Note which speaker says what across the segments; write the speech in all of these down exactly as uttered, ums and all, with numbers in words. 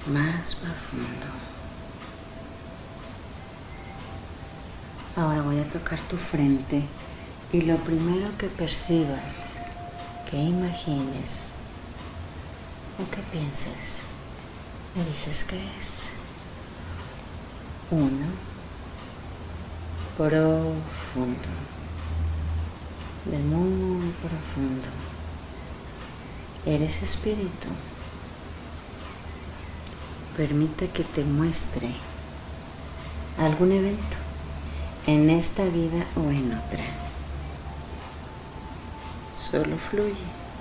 Speaker 1: más profundo. Ahora voy a tocar tu frente y lo primero que percibas, que imagines o que pienses, me dices qué es. Uno, profundo, de muy profundo. Eres espíritu. Permite que te muestre algún evento en esta vida o en otra. Solo fluye.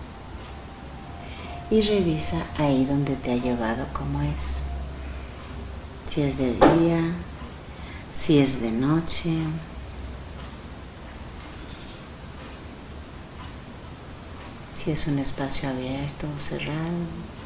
Speaker 1: Y revisa ahí donde te ha llevado cómo es. Si es de día, si es de noche. Si es un espacio abierto o cerrado.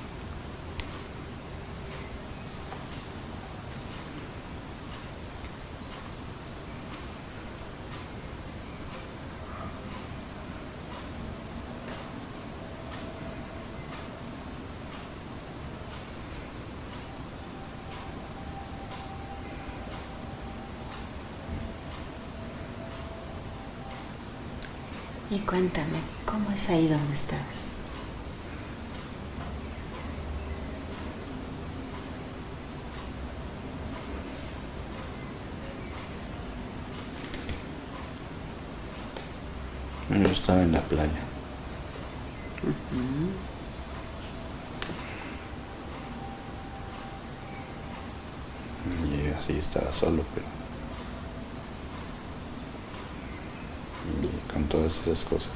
Speaker 1: Y cuéntame, ¿cómo es ahí donde estás?
Speaker 2: Yo estaba en la playa.
Speaker 1: Uh-huh.
Speaker 2: Y así estaba solo, pero... Y con todas esas cosas.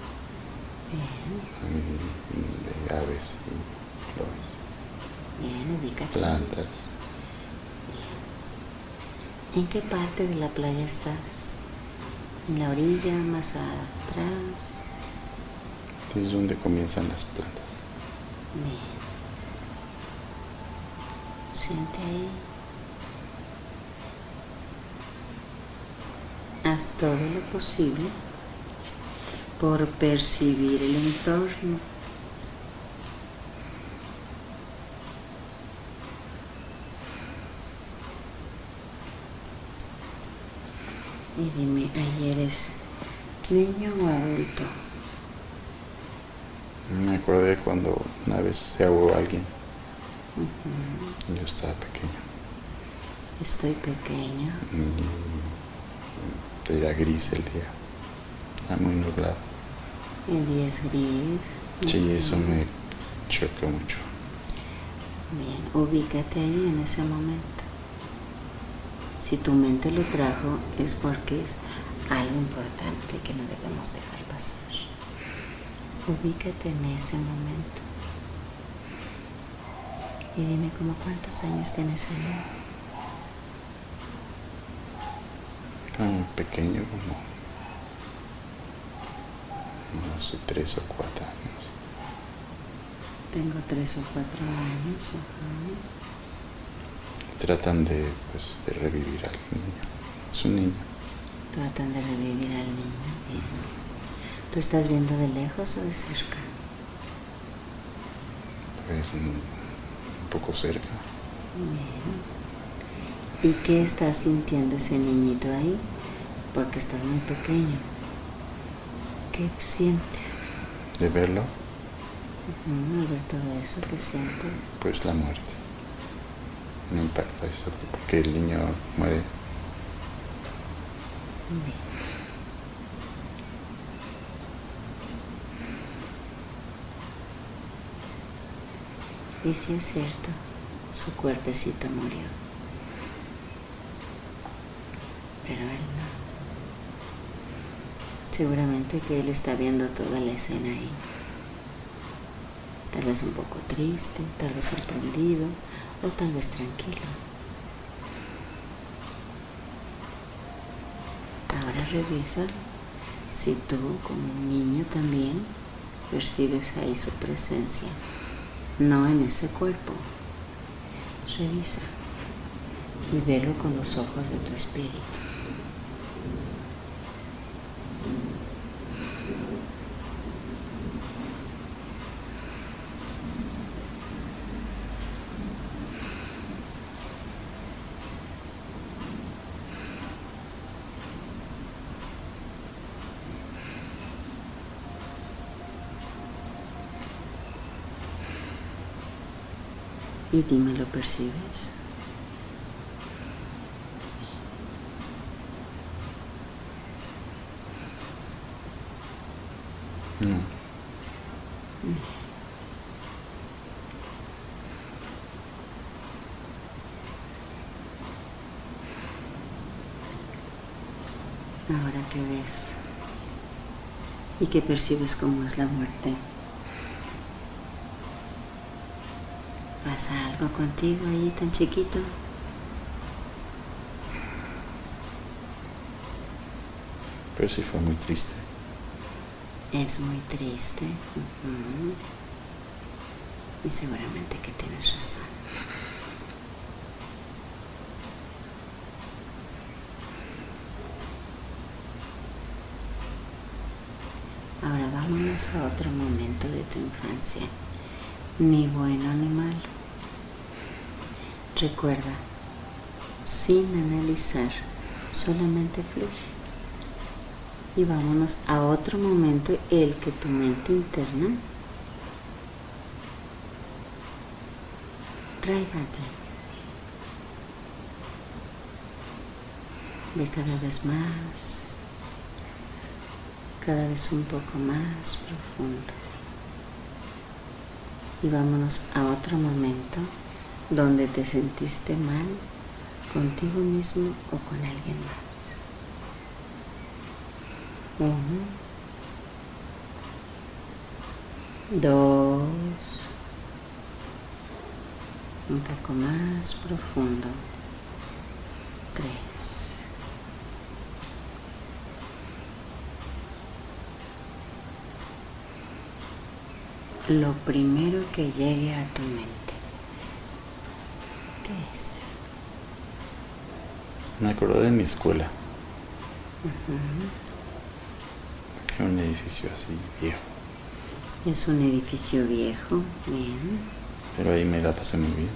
Speaker 1: Bien.
Speaker 2: Y, de aves y flores.
Speaker 1: Bien, ubícate.
Speaker 2: Plantas.
Speaker 1: Bien. ¿En qué parte de la playa estás? ¿En la orilla, más atrás?
Speaker 2: Es donde comienzan las plantas.
Speaker 1: Bien. Siente ahí. Haz todo lo posible por percibir el entorno. Y dime, ¿ahí eres niño o adulto?
Speaker 2: Me acordé cuando una vez se ahogó alguien.
Speaker 1: Uh-huh.
Speaker 2: Yo estaba pequeño.
Speaker 1: Estoy pequeño.
Speaker 2: Y era gris el día. Era muy nublado.
Speaker 1: El día es gris.
Speaker 2: Sí,
Speaker 1: Uh-huh.
Speaker 2: eso me chocó mucho.
Speaker 1: Bien, ubícate ahí en ese momento. Si tu mente lo trajo es porque es algo importante que no debemos dejar pasar. Ubícate en ese momento. Y dime, ¿cómo cuántos años tienes ahí?
Speaker 2: Tan pequeño como, no sé, tres o cuatro años.
Speaker 1: Tengo tres o cuatro años. Uh-huh.
Speaker 2: Tratan de, pues, de revivir al niño. Es un niño.
Speaker 1: Tratan de revivir al niño. Bien. ¿Tú estás viendo de lejos o de cerca?
Speaker 2: Pues un, un poco cerca.
Speaker 1: Bien. ¿Y qué está sintiendo ese niñito ahí? Porque estás muy pequeño. ¿Qué sientes?
Speaker 2: De verlo.
Speaker 1: Uh-huh. Al ver todo eso, ¿qué sientes?
Speaker 2: Pues la muerte. Me impacta eso, porque el niño muere.
Speaker 1: Bien. Y si es cierto, su cuerpecito murió. Pero él no. Seguramente que él está viendo toda la escena ahí. Tal vez un poco triste, tal vez sorprendido o tal vez tranquilo. Ahora revisa si tú como un niño también percibes ahí su presencia, no en ese cuerpo. Revisa y velo con los ojos de tu espíritu. Y dime, ¿lo percibes?
Speaker 2: No.
Speaker 1: Ahora, ¿qué ves? ¿Y qué percibes cómo es la muerte? ¿Pasa algo contigo ahí tan chiquito?
Speaker 2: Pero sí fue muy triste.
Speaker 1: Es muy triste. Uh-huh. Y seguramente que tienes razón. Ahora vámonos a otro momento de tu infancia. Ni bueno ni malo. Recuerda, sin analizar, solamente fluye. Y vámonos a otro momento, el que tu mente interna traiga a ti. Ve cada vez más, cada vez un poco más profundo. Y vámonos a otro momento donde te sentiste mal contigo mismo o con alguien más. Uno, dos, un poco más profundo, tres, lo primero que llegue a tu mente, ¿qué es?
Speaker 2: Me acuerdo de mi escuela.
Speaker 1: Uh-huh.
Speaker 2: Era un edificio así viejo.
Speaker 1: Es un edificio viejo, bien.
Speaker 2: Pero ahí me la pasé muy bien.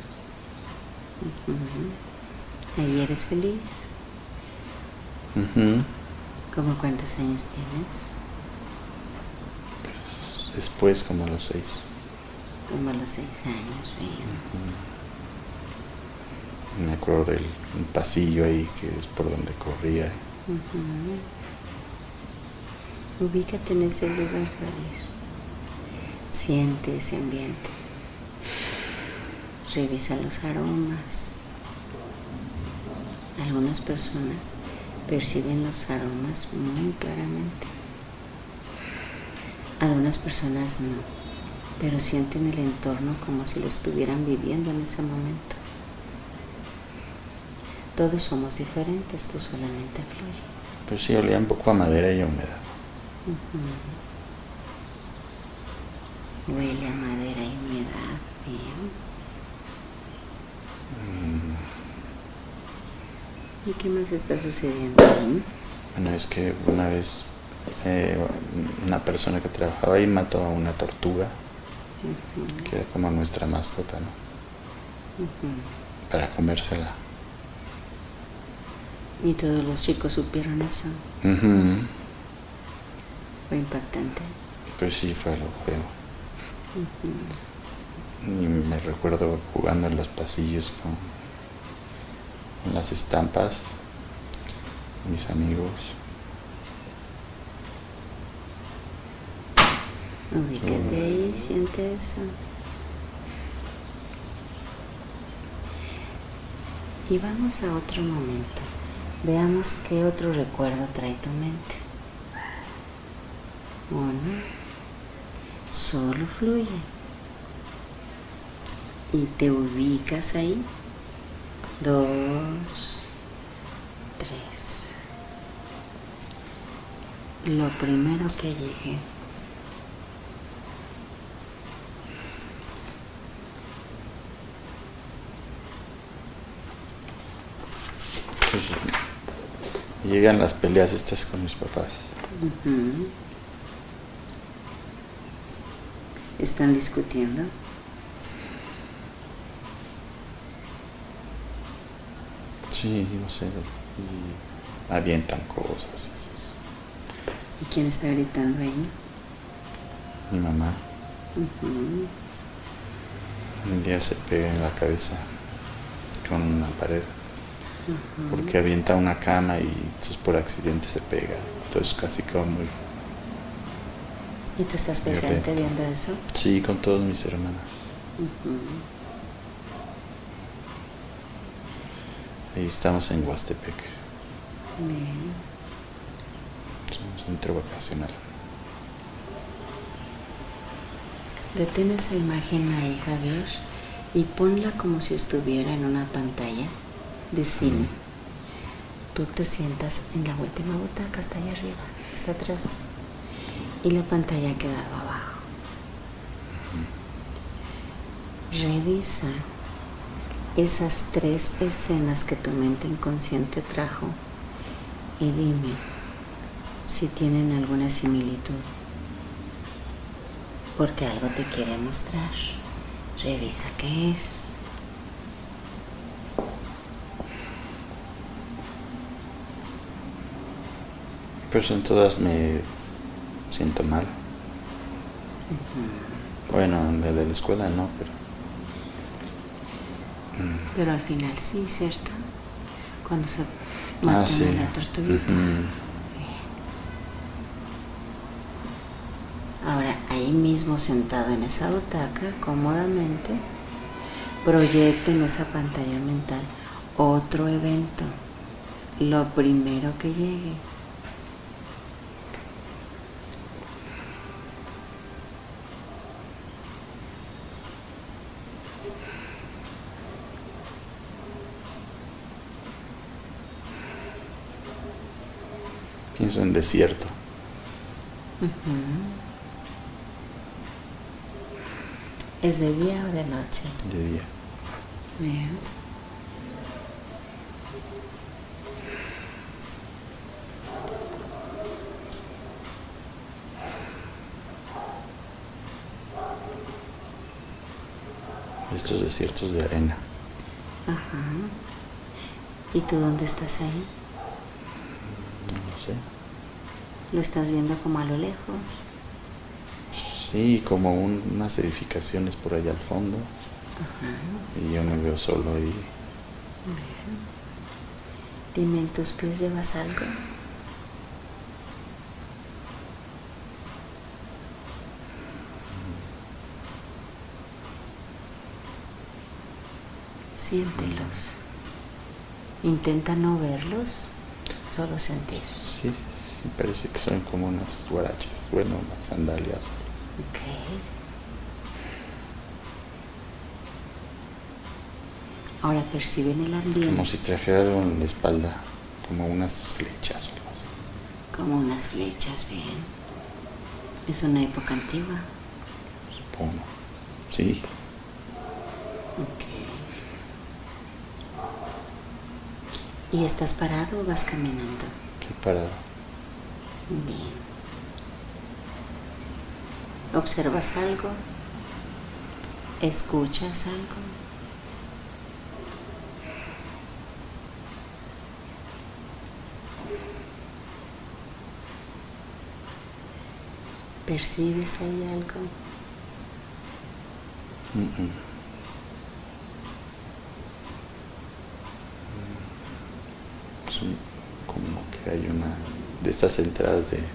Speaker 1: Uh-huh. ¿Ahí eres feliz?
Speaker 2: Uh-huh.
Speaker 1: ¿Cómo cuántos años tienes?
Speaker 2: Pues después, como a los seis.
Speaker 1: Como a los seis años, bien.
Speaker 2: Uh-huh. Me acuerdo del un pasillo ahí que es por donde corría.
Speaker 1: Uh-huh. Ubícate en ese lugar, Javier. Siente ese ambiente. Revisa los aromas. Algunas personas perciben los aromas muy claramente. Algunas personas no, pero sienten el entorno como si lo estuvieran viviendo en ese momento. Todos somos diferentes, tú solamente fluye.
Speaker 2: Pues sí, olía un poco a madera y a humedad.
Speaker 1: Uh-huh. Huele a madera y humedad, bien. Mm. ¿Y qué más está sucediendo ahí?
Speaker 2: Bueno, es que una vez eh, una persona que trabajaba ahí mató a una tortuga, uh-huh, que era como nuestra mascota, ¿no? Uh-huh. Para comérsela.
Speaker 1: ¿Y todos los chicos supieron eso?
Speaker 2: Uh-huh.
Speaker 1: Fue impactante.
Speaker 2: Pues sí, fue algo feo. Uh-huh. Y me recuerdo jugando en los pasillos con, con las estampas, mis amigos.
Speaker 1: Ubícate uh. ahí, siente eso. Y vamos a otro momento. Veamos qué otro recuerdo trae tu mente. Uno, solo fluye. Y te ubicas ahí. Dos, tres. Lo primero que llegue.
Speaker 2: Pues llegan las peleas estas con mis papás.
Speaker 1: Uh-huh. ¿Están discutiendo?
Speaker 2: Sí, no sé, y avientan cosas. Esas.
Speaker 1: ¿Y quién está gritando ahí?
Speaker 2: Mi mamá.
Speaker 1: Uh-huh.
Speaker 2: Un día se pega en la cabeza con una pared. Uh-huh. Porque avienta una cama y entonces por accidente se pega. Entonces casi quedó muy...
Speaker 1: ¿Y tú estás presente viendo eso?
Speaker 2: Sí, con todos mis hermanos.
Speaker 1: Uh-huh.
Speaker 2: Ahí estamos en Huastepec.
Speaker 1: Bien.
Speaker 2: Somos un centro vacacional.
Speaker 1: Detén esa imagen ahí, Javier, y ponla como si estuviera en una pantalla de cine. Mm. Tú te sientas en la última butaca, está allá arriba, está atrás, y la pantalla ha quedado abajo. Mm. Revisa esas tres escenas que tu mente inconsciente trajo y dime si tienen alguna similitud. Porque algo te quiere mostrar. Revisa qué es.
Speaker 2: Pues en todas me siento mal. Uh-huh. Bueno, en la de la escuela no, pero...
Speaker 1: Pero al final sí, ¿cierto? Cuando se matan
Speaker 2: ah, sí.
Speaker 1: a la tortuguita.
Speaker 2: Uh-huh.
Speaker 1: Ahora, ahí mismo sentado en esa butaca, cómodamente, proyecta en esa pantalla mental otro evento, lo primero que llegue.
Speaker 2: Pienso en desierto.
Speaker 1: Uh-huh. ¿Es de día o de noche?
Speaker 2: De día.
Speaker 1: Bien.
Speaker 2: Estos desiertos de arena.
Speaker 1: Ajá. ¿Y tú dónde estás ahí?
Speaker 2: No sé.
Speaker 1: ¿Lo estás viendo como a lo lejos?
Speaker 2: Sí, como un, unas edificaciones por allá al fondo.
Speaker 1: Ajá.
Speaker 2: Y yo me veo solo ahí.
Speaker 1: Bien. Dime, ¿en tus pies llevas algo? Siéntelos. Intenta no verlos, solo sentir.
Speaker 2: Sí, sí, parece que son como unos guaraches, bueno, unas sandalias.
Speaker 1: Ok. Ahora perciben el ambiente.
Speaker 2: Como si trajera algo en la espalda, como unas flechas o algo así.
Speaker 1: Como unas flechas, bien. Es una época antigua.
Speaker 2: Supongo. Sí.
Speaker 1: Ok. ¿Y estás parado o vas caminando?
Speaker 2: Estoy parado.
Speaker 1: Bien. ¿Observas algo? ¿Escuchas algo? ¿Percibes ahí algo?
Speaker 2: Mm-mm. Es un, como que hay una de estas entradas de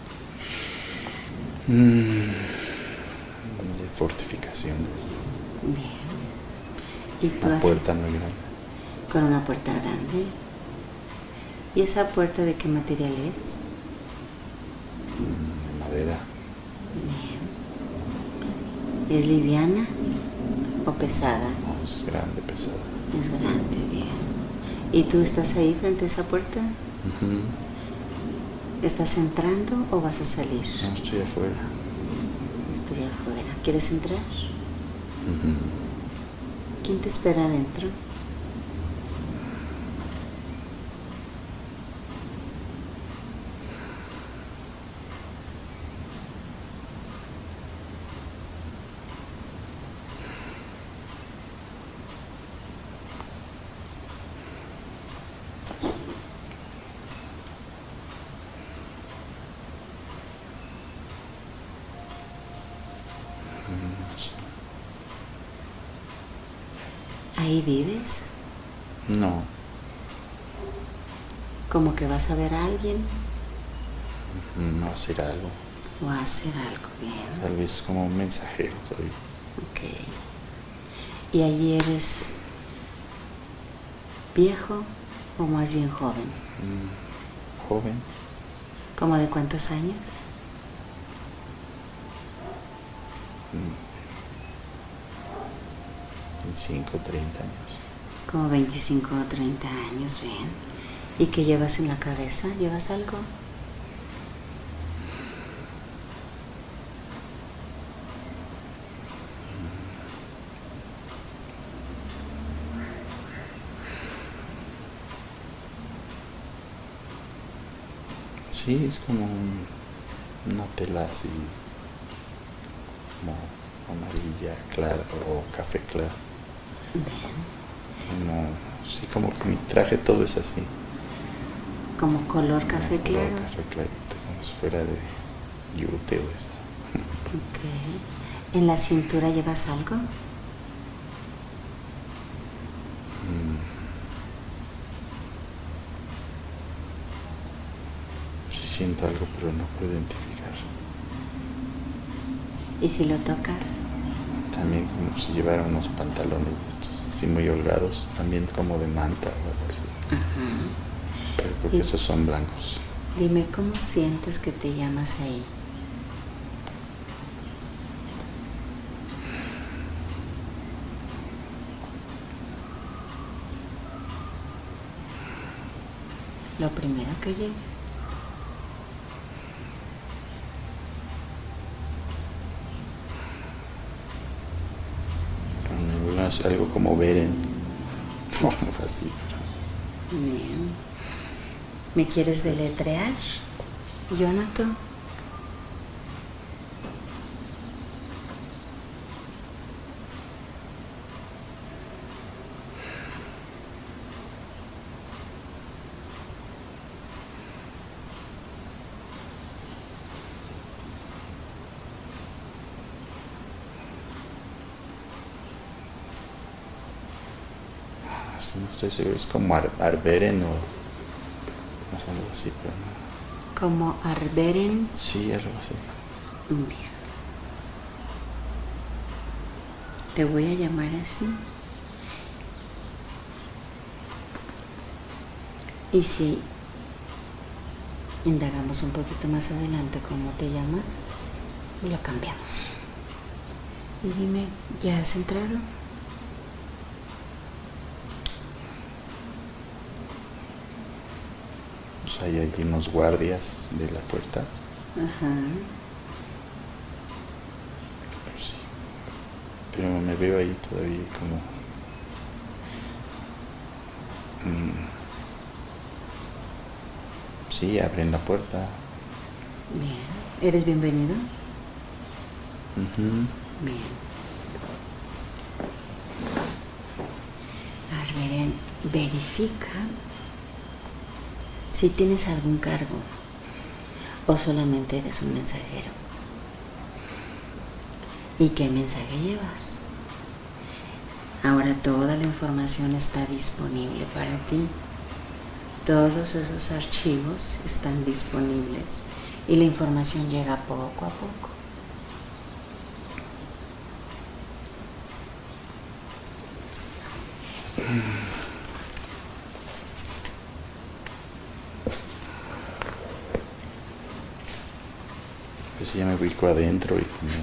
Speaker 2: mm, de fortificaciones.
Speaker 1: Bien. ¿Y tú
Speaker 2: Una
Speaker 1: has...
Speaker 2: puerta muy grande.
Speaker 1: Con una puerta grande. ¿Y esa puerta de qué material es?
Speaker 2: Mm, de madera.
Speaker 1: Bien. ¿Es liviana o pesada?
Speaker 2: No, es grande, pesada.
Speaker 1: Es grande, bien. ¿Y tú estás ahí frente a esa puerta?
Speaker 2: Uh-huh.
Speaker 1: ¿Estás entrando o vas a salir?
Speaker 2: No, estoy afuera.
Speaker 1: Estoy afuera. ¿Quieres entrar?
Speaker 2: Uh-huh.
Speaker 1: ¿Quién te espera adentro? ¿Ahí vives?
Speaker 2: No.
Speaker 1: ¿Como que vas a ver a alguien?
Speaker 2: No, a hacer algo.
Speaker 1: O a hacer algo, bien.
Speaker 2: Tal vez como un mensajero soy.
Speaker 1: Ok. ¿Y allí eres viejo o más bien joven?
Speaker 2: Mm, joven.
Speaker 1: ¿Como de cuántos años?
Speaker 2: veinticinco, treinta años.
Speaker 1: Como veinticinco o treinta años, bien. ¿Y qué llevas en la cabeza? ¿Llevas algo?
Speaker 2: Sí, es como un, una tela así, como amarilla clara o café claro.
Speaker 1: Bien.
Speaker 2: Como, sí, como que mi traje todo es así.
Speaker 1: ¿Como color café
Speaker 2: como color
Speaker 1: claro?
Speaker 2: café clarito, como si fuera de yute o eso.
Speaker 1: Ok. ¿En la cintura llevas algo?
Speaker 2: Mm. Sí siento algo, pero no puedo identificar.
Speaker 1: ¿Y si lo tocas?
Speaker 2: También como si llevara unos pantalones de estos, así muy holgados, también como de manta o algo así.
Speaker 1: Ajá.
Speaker 2: Pero porque
Speaker 1: Y
Speaker 2: esos son blancos.
Speaker 1: dime, ¿cómo sientes que te llamas ahí? Lo primero que llegue.
Speaker 2: Pero es algo como Beren o algo así. Pero...
Speaker 1: Bien. ¿Me quieres deletrear? Yo anoto.
Speaker 2: No estoy seguro, es como Ar Arberen o no sé, algo así, pero no.
Speaker 1: Como Arberen.
Speaker 2: Sí, algo así.
Speaker 1: Bien. Te voy a llamar así. Y si indagamos un poquito más adelante cómo te llamas, lo cambiamos. Y dime, ¿ya has entrado?
Speaker 2: Pues hay allí unos guardias de la puerta.
Speaker 1: Ajá.
Speaker 2: Pero sí. Pero me veo ahí todavía como... Mmm, sí, abren la puerta.
Speaker 1: Bien. ¿Eres bienvenido?
Speaker 2: Uh-huh.
Speaker 1: Bien. Arberen, verifica si tienes algún cargo o solamente eres un mensajero. ¿Y qué mensaje llevas? Ahora toda la información está disponible para ti. Todos esos archivos están disponibles y la información llega poco a poco.
Speaker 2: Pues ya me ubico adentro y como...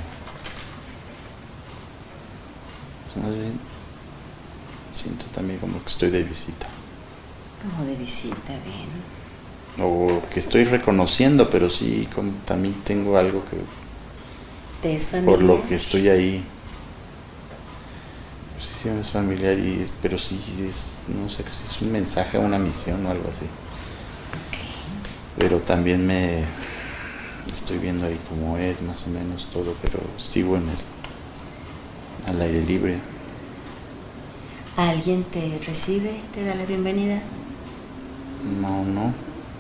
Speaker 2: Pues más bien siento también como que estoy de visita.
Speaker 1: Como de visita, bien.
Speaker 2: O que estoy reconociendo, pero sí como también tengo algo que...
Speaker 1: ¿Te es familiar?
Speaker 2: Por lo que estoy ahí. Pues sí, sí me es familiar, y es, pero sí es, no sé si es un mensaje, una misión o algo así.
Speaker 1: Okay.
Speaker 2: Pero también me estoy viendo ahí cómo es más o menos todo, pero sigo en el, al aire libre.
Speaker 1: ¿Alguien te recibe? ¿Te da la bienvenida?
Speaker 2: No, no.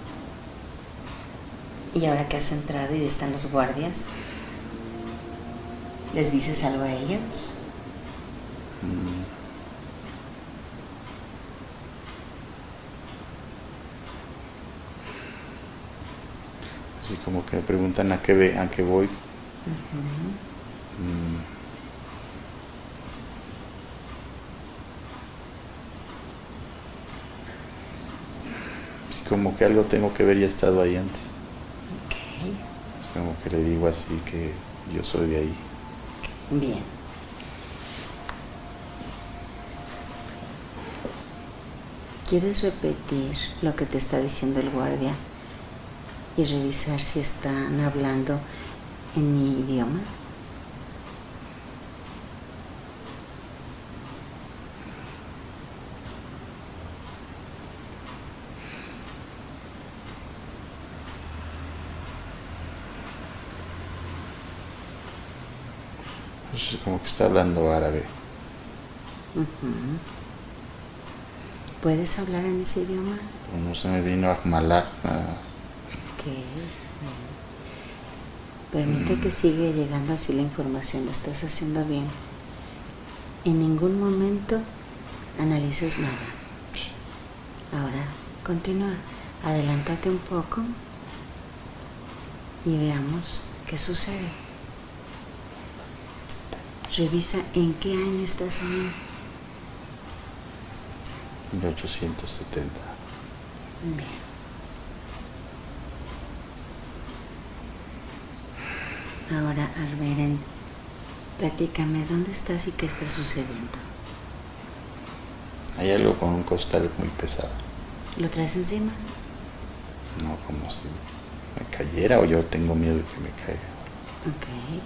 Speaker 1: Y ahora que has entrado y están los guardias, ¿les dices algo a ellos?
Speaker 2: Mm. Así como que me preguntan a qué, ve, a qué voy.
Speaker 1: Uh-huh.
Speaker 2: Mm. Así como que algo tengo que ver y he estado ahí antes.
Speaker 1: Okay.
Speaker 2: Es como que le digo así que yo soy de ahí.
Speaker 1: Bien. ¿Quieres repetir lo que te está diciendo el guardia y revisar si están hablando en mi idioma?
Speaker 2: Pues es como que está hablando árabe.
Speaker 1: Uh-huh. ¿Puedes hablar en ese idioma?
Speaker 2: Pues no se me vino Ahmalaj nada más.
Speaker 1: Ok. Permite mm. que siga llegando así la información, lo estás haciendo bien. En ningún momento analices nada. Ahora, continúa. Adelántate un poco y veamos qué sucede. Revisa en qué año estás ahí.
Speaker 2: mil ochocientos setenta.
Speaker 1: Bien. Ahora, Arberen, platícame, ¿dónde estás y qué está sucediendo?
Speaker 2: Hay algo con un costal muy pesado.
Speaker 1: ¿Lo traes encima?
Speaker 2: No, como si me cayera o yo tengo miedo de que me caiga.
Speaker 1: Ok.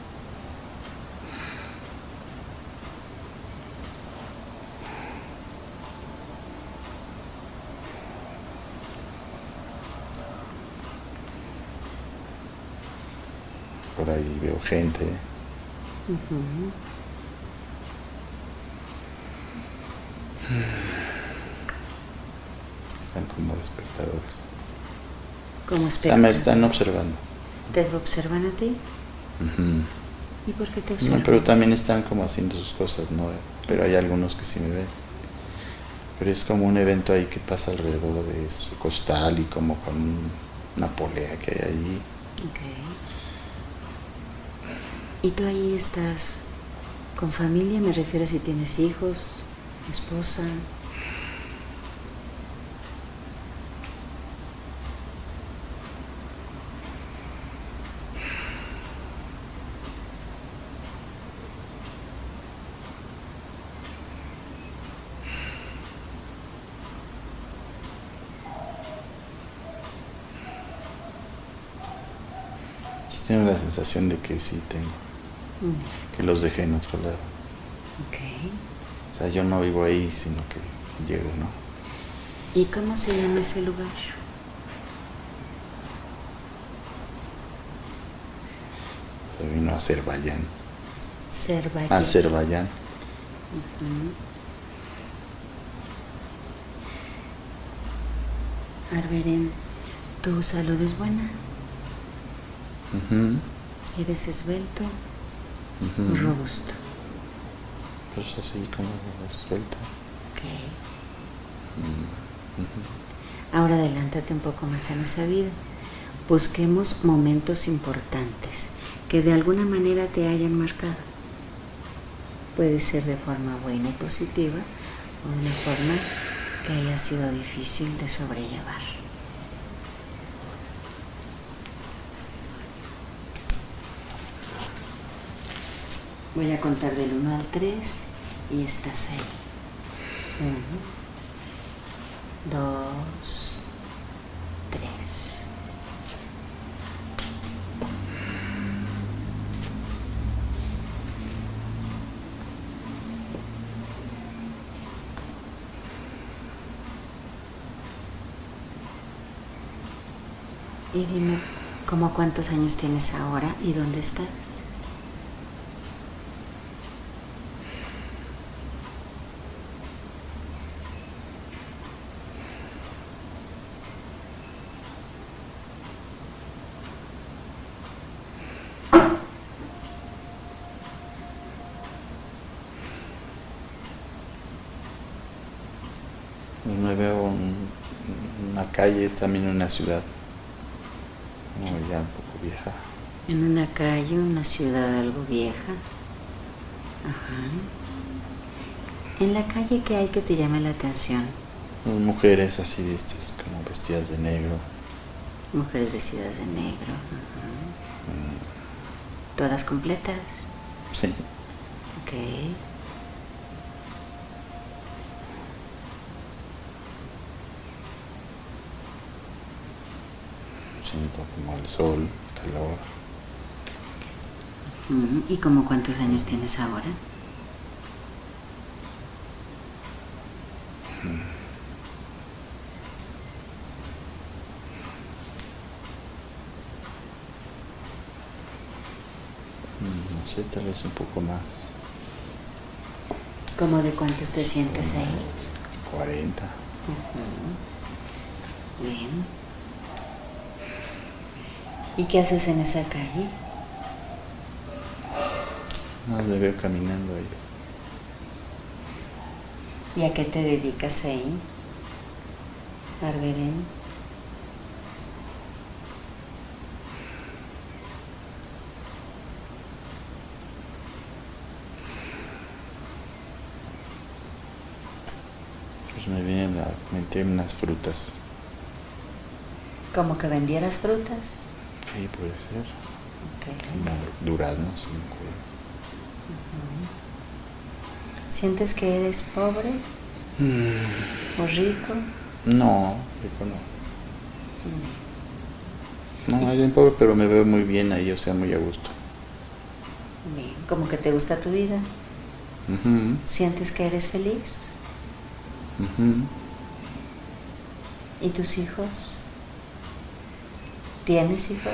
Speaker 2: Por ahí veo gente.
Speaker 1: Uh-huh.
Speaker 2: Están como espectadores.
Speaker 1: Como espectadores.
Speaker 2: O sea, me están observando.
Speaker 1: ¿Te observan a ti?
Speaker 2: Uh-huh.
Speaker 1: ¿Y por qué te observan?
Speaker 2: No, pero también están como haciendo sus cosas, ¿no? Pero hay algunos que sí me ven. Pero es como un evento ahí que pasa alrededor de ese costal y como con una polea que hay ahí.
Speaker 1: Okay. ¿Y tú ahí estás con familia? Me refiero si tienes hijos, esposa.
Speaker 2: Tengo la sensación de que sí tengo, mm. que los dejé en otro lado.
Speaker 1: Okay.
Speaker 2: O sea, yo no vivo ahí, sino que llego, ¿no?
Speaker 1: ¿Y cómo se llama ese lugar?
Speaker 2: Se vino a Azerbaiyán.
Speaker 1: Azerbaiyán.
Speaker 2: Azerbaiyán.
Speaker 1: Uh-huh. Arberen, ¿tu salud es buena?
Speaker 2: Uh-huh.
Speaker 1: ¿Eres esbelto?
Speaker 2: Uh-huh.
Speaker 1: ¿Robusto?
Speaker 2: Pues así como esbelto.
Speaker 1: Ok.
Speaker 2: Uh-huh.
Speaker 1: Ahora adelántate un poco más en esa vida. Busquemos momentos importantes que de alguna manera te hayan marcado. Puede ser de forma buena y positiva o de una forma que haya sido difícil de sobrellevar. Voy a contar del uno al tres y estás ahí. Uno, dos, tres. Y dime, ¿cómo cuántos años tienes ahora y dónde estás?
Speaker 2: Me veo en una calle, también en una ciudad. como ya un poco vieja.
Speaker 1: En una calle, una ciudad algo vieja. Ajá. En la calle, ¿qué hay que te llame la atención?
Speaker 2: Mujeres así de estas, como vestidas de negro.
Speaker 1: Mujeres vestidas de negro. Ajá. Mm. ¿Todas completas?
Speaker 2: Sí.
Speaker 1: Ok.
Speaker 2: Siento como el sol, el calor.
Speaker 1: Mm. ¿Y como cuántos años tienes ahora?
Speaker 2: No sé, tal vez un poco más.
Speaker 1: ¿Cómo de cuántos te sientes ahí?
Speaker 2: cuarenta.
Speaker 1: Uh-huh. Bien. ¿Y qué haces en esa calle?
Speaker 2: No, me veo caminando ahí.
Speaker 1: ¿Y a qué te dedicas ahí, Arberén?
Speaker 2: Pues me vienen a meter unas frutas.
Speaker 1: ¿Como que vendieras frutas?
Speaker 2: Sí, puede ser.
Speaker 1: Okay.
Speaker 2: Como duraznos, sí, me acuerdo.
Speaker 1: Uh-huh. ¿Sientes que eres pobre? Mm. ¿O rico?
Speaker 2: No, rico no. Mm. No, alguien pobre, pero me veo muy bien ahí, o sea, muy a gusto.
Speaker 1: Bien, ¿como que te gusta tu vida?
Speaker 2: Uh-huh.
Speaker 1: ¿Sientes que eres feliz?
Speaker 2: Uh-huh.
Speaker 1: ¿Y tus hijos? ¿Tienes hijos?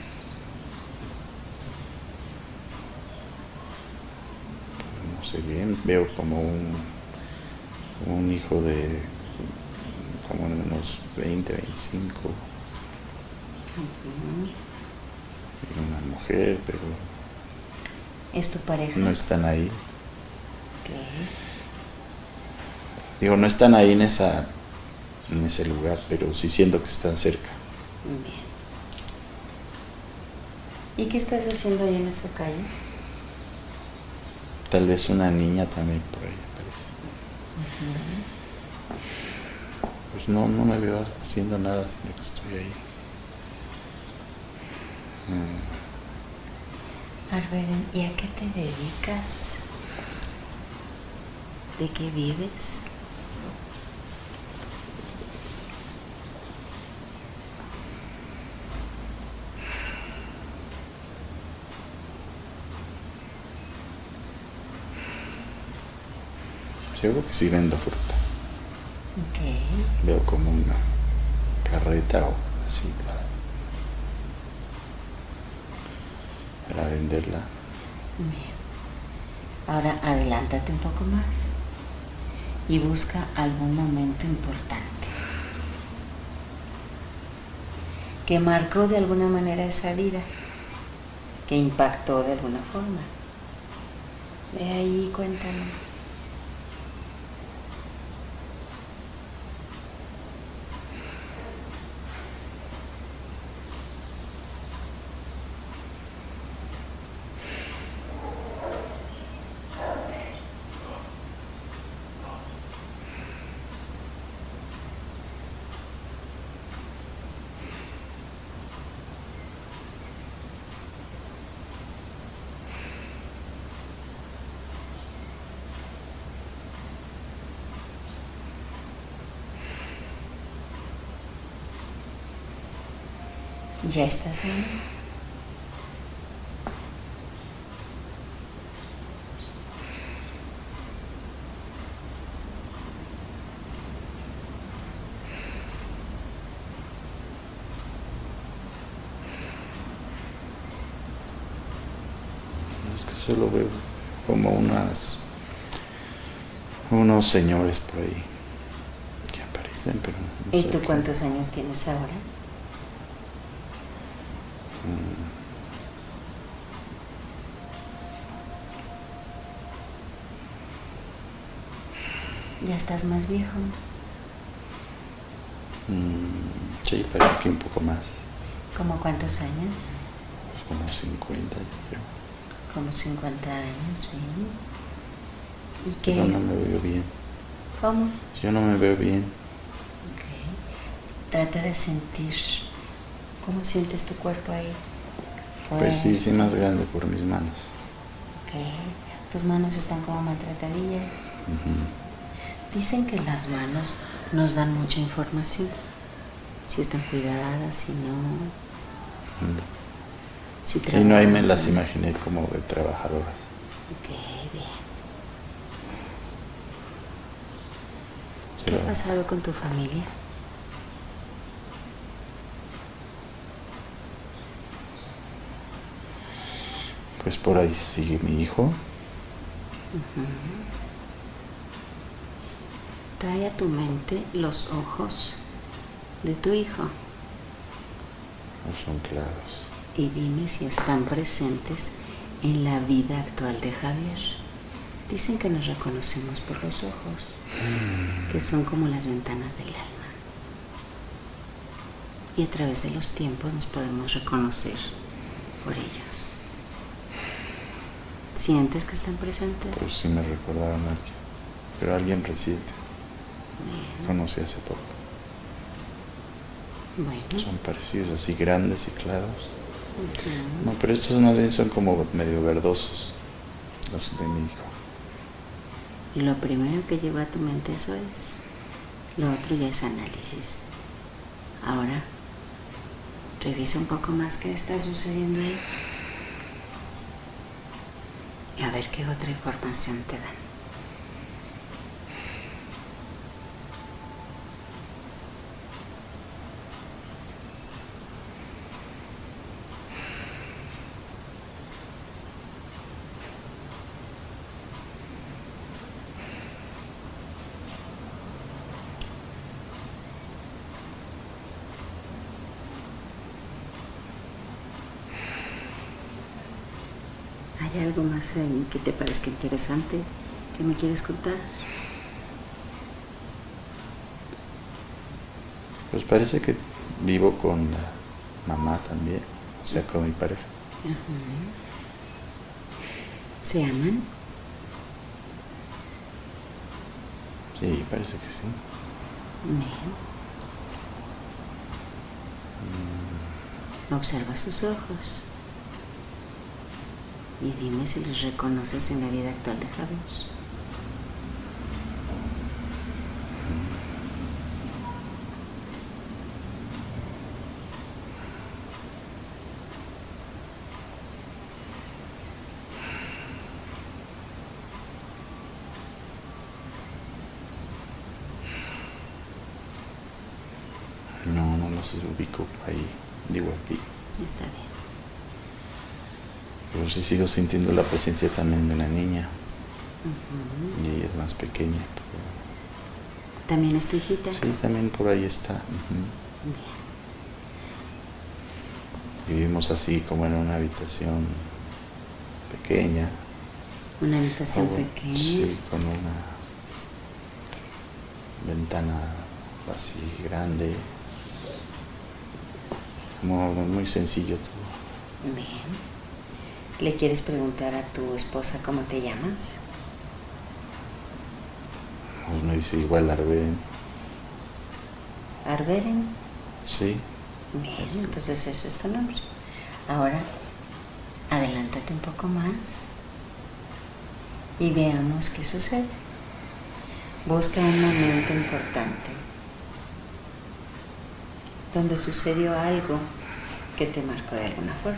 Speaker 2: No sé bien, veo como un, un hijo de como de unos veinte, veinticinco. Uh-huh. Y una mujer, pero
Speaker 1: ¿Es tu pareja?
Speaker 2: No están ahí.
Speaker 1: Okay.
Speaker 2: Digo, no están ahí en esa en ese lugar, pero sí siento que están cerca.
Speaker 1: Bien. ¿Y qué estás haciendo ahí en esa calle?
Speaker 2: Tal vez una niña también por ahí aparece. Uh-huh. Pues no, no me veo haciendo nada, sino que estoy ahí.
Speaker 1: Mm. Arberén, ¿y a qué te dedicas? ¿De qué vives?
Speaker 2: Yo creo que sí vendo fruta.
Speaker 1: Okay.
Speaker 2: Veo como una carreta o así para, para venderla.
Speaker 1: Bien. Ahora adelántate un poco más y busca algún momento importante que marcó de alguna manera esa vida, que impactó de alguna forma. Ve ahí, cuéntame. ¿Ya estás ahí?
Speaker 2: Es que solo veo como unas unos señores por ahí que aparecen, pero no
Speaker 1: ¿Y
Speaker 2: sé
Speaker 1: tú
Speaker 2: qué.
Speaker 1: cuántos años tienes ahora? ¿Ya estás más viejo?
Speaker 2: Mm, sí, pero aquí un poco más.
Speaker 1: ¿Cómo cuántos años?
Speaker 2: Como cincuenta, yo creo.
Speaker 1: Como cincuenta años, bien. ¿Y qué
Speaker 2: Yo
Speaker 1: es?
Speaker 2: no me veo bien.
Speaker 1: ¿Cómo?
Speaker 2: Yo no me veo bien.
Speaker 1: Ok. Trata de sentir. ¿Cómo sientes tu cuerpo ahí?
Speaker 2: Pues sí, sí, más grande por mis manos.
Speaker 1: Ok. Tus manos están como maltratadillas.
Speaker 2: Uh-huh.
Speaker 1: Dicen que las manos nos dan mucha información. Si están cuidadas, si no.
Speaker 2: Uh-huh.
Speaker 1: Si
Speaker 2: sí, no, ahí me las imaginé como de trabajadoras.
Speaker 1: Ok, bien.
Speaker 2: Pero,
Speaker 1: ¿qué ha pasado con tu familia?
Speaker 2: pues por ahí sigue mi hijo.
Speaker 1: Uh-huh. Trae a tu mente los ojos de tu hijo.
Speaker 2: No son claros.
Speaker 1: Y dime si están presentes en la vida actual de Javier. Dicen que nos reconocemos por los ojos, mm. que son como las ventanas del alma. Y a través de los tiempos nos podemos reconocer por ellos. ¿Sientes que están presentes?
Speaker 2: Pues sí me recordaron a alguien, pero alguien reciente.
Speaker 1: Bien.
Speaker 2: Conocí hace poco.
Speaker 1: Bueno.
Speaker 2: Son parecidos, así grandes y claros.
Speaker 1: Okay.
Speaker 2: No, pero estos más bien son como medio verdosos, los de mi hijo.
Speaker 1: Lo primero que llegó a tu mente eso es. Lo otro ya es análisis. Ahora, revisa un poco más qué está sucediendo ahí. Y a ver qué otra información te dan. ¿Hay algo más ahí que te parezca interesante que me quieres contar?
Speaker 2: Pues parece que vivo con la mamá también, o sea, con mi pareja.
Speaker 1: Uh-huh. ¿Se aman?
Speaker 2: Sí, parece que sí.
Speaker 1: Bien. Mm. Observa sus ojos. Y dime si los reconoces en la vida actual de Javier.
Speaker 2: No, no los ubico ahí, digo aquí.
Speaker 1: Está bien.
Speaker 2: Pero sí sigo sintiendo la presencia también de la niña.
Speaker 1: Uh-huh.
Speaker 2: Y ella es más pequeña. Pero...
Speaker 1: ¿También es tu hijita?
Speaker 2: Sí, también por ahí está. Uh-huh.
Speaker 1: Bien.
Speaker 2: Vivimos así como en una habitación pequeña.
Speaker 1: ¿Una habitación
Speaker 2: o,
Speaker 1: pequeña?
Speaker 2: Sí, con una ventana así grande. Como muy sencillo todo.
Speaker 1: Bien. ¿Le quieres preguntar a tu esposa cómo te llamas?
Speaker 2: Pues me dice igual Arberen.
Speaker 1: ¿Arberen?
Speaker 2: Sí.
Speaker 1: Bien, entonces eso es tu nombre. Ahora, adelántate un poco más y veamos qué sucede. Busca un momento importante donde sucedió algo que te marcó de alguna forma.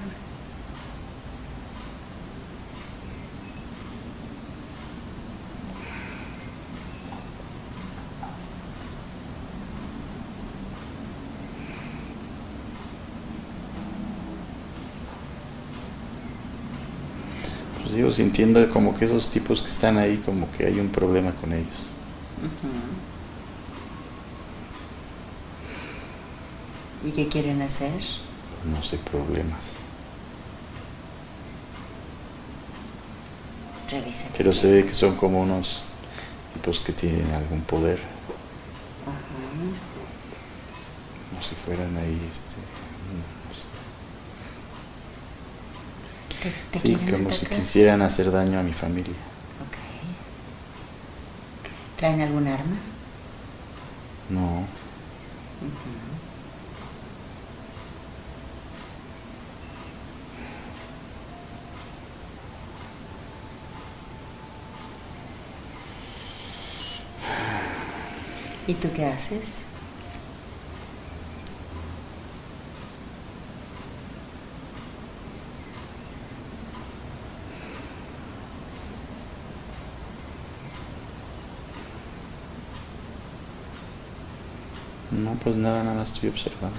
Speaker 2: Pues sigo sintiendo como que esos tipos que están ahí, como que hay un problema con ellos.
Speaker 1: Uh-huh. ¿Y qué quieren hacer?
Speaker 2: No sé, problemas.
Speaker 1: Revisa.
Speaker 2: Pero se ve que son como unos tipos que tienen algún poder.
Speaker 1: Uh-huh.
Speaker 2: Como si fueran ahí, este, no sé.
Speaker 1: ¿Te, te
Speaker 2: Sí,
Speaker 1: quieren
Speaker 2: como si
Speaker 1: atacar?
Speaker 2: quisieran hacer daño a mi familia.
Speaker 1: Ok. ¿Traen algún arma?
Speaker 2: No,
Speaker 1: Ujú. ¿Y tú qué haces?
Speaker 2: no, pues nada, nada más estoy observando.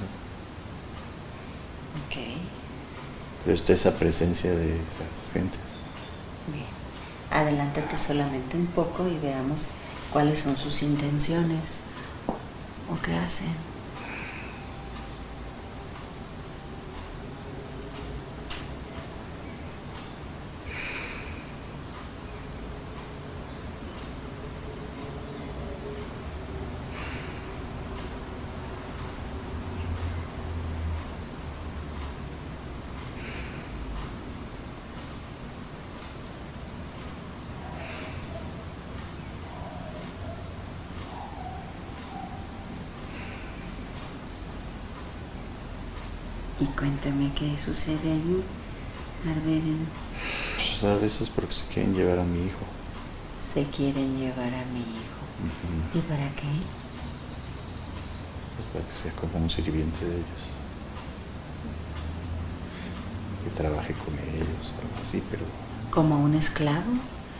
Speaker 1: Ok,
Speaker 2: Pero está esa presencia de esas gentes.
Speaker 1: bien. Adelántate solamente un poco y veamos cuáles son sus intenciones o qué hacen. Y cuéntame qué sucede allí, Arberen.
Speaker 2: Pues a veces porque se quieren llevar a mi hijo.
Speaker 1: Se quieren llevar a mi hijo.
Speaker 2: Ujú.
Speaker 1: ¿Y para qué?
Speaker 2: Pues para que sea como un sirviente de ellos. Que trabaje con ellos, algo así, pero...
Speaker 1: ¿Como un esclavo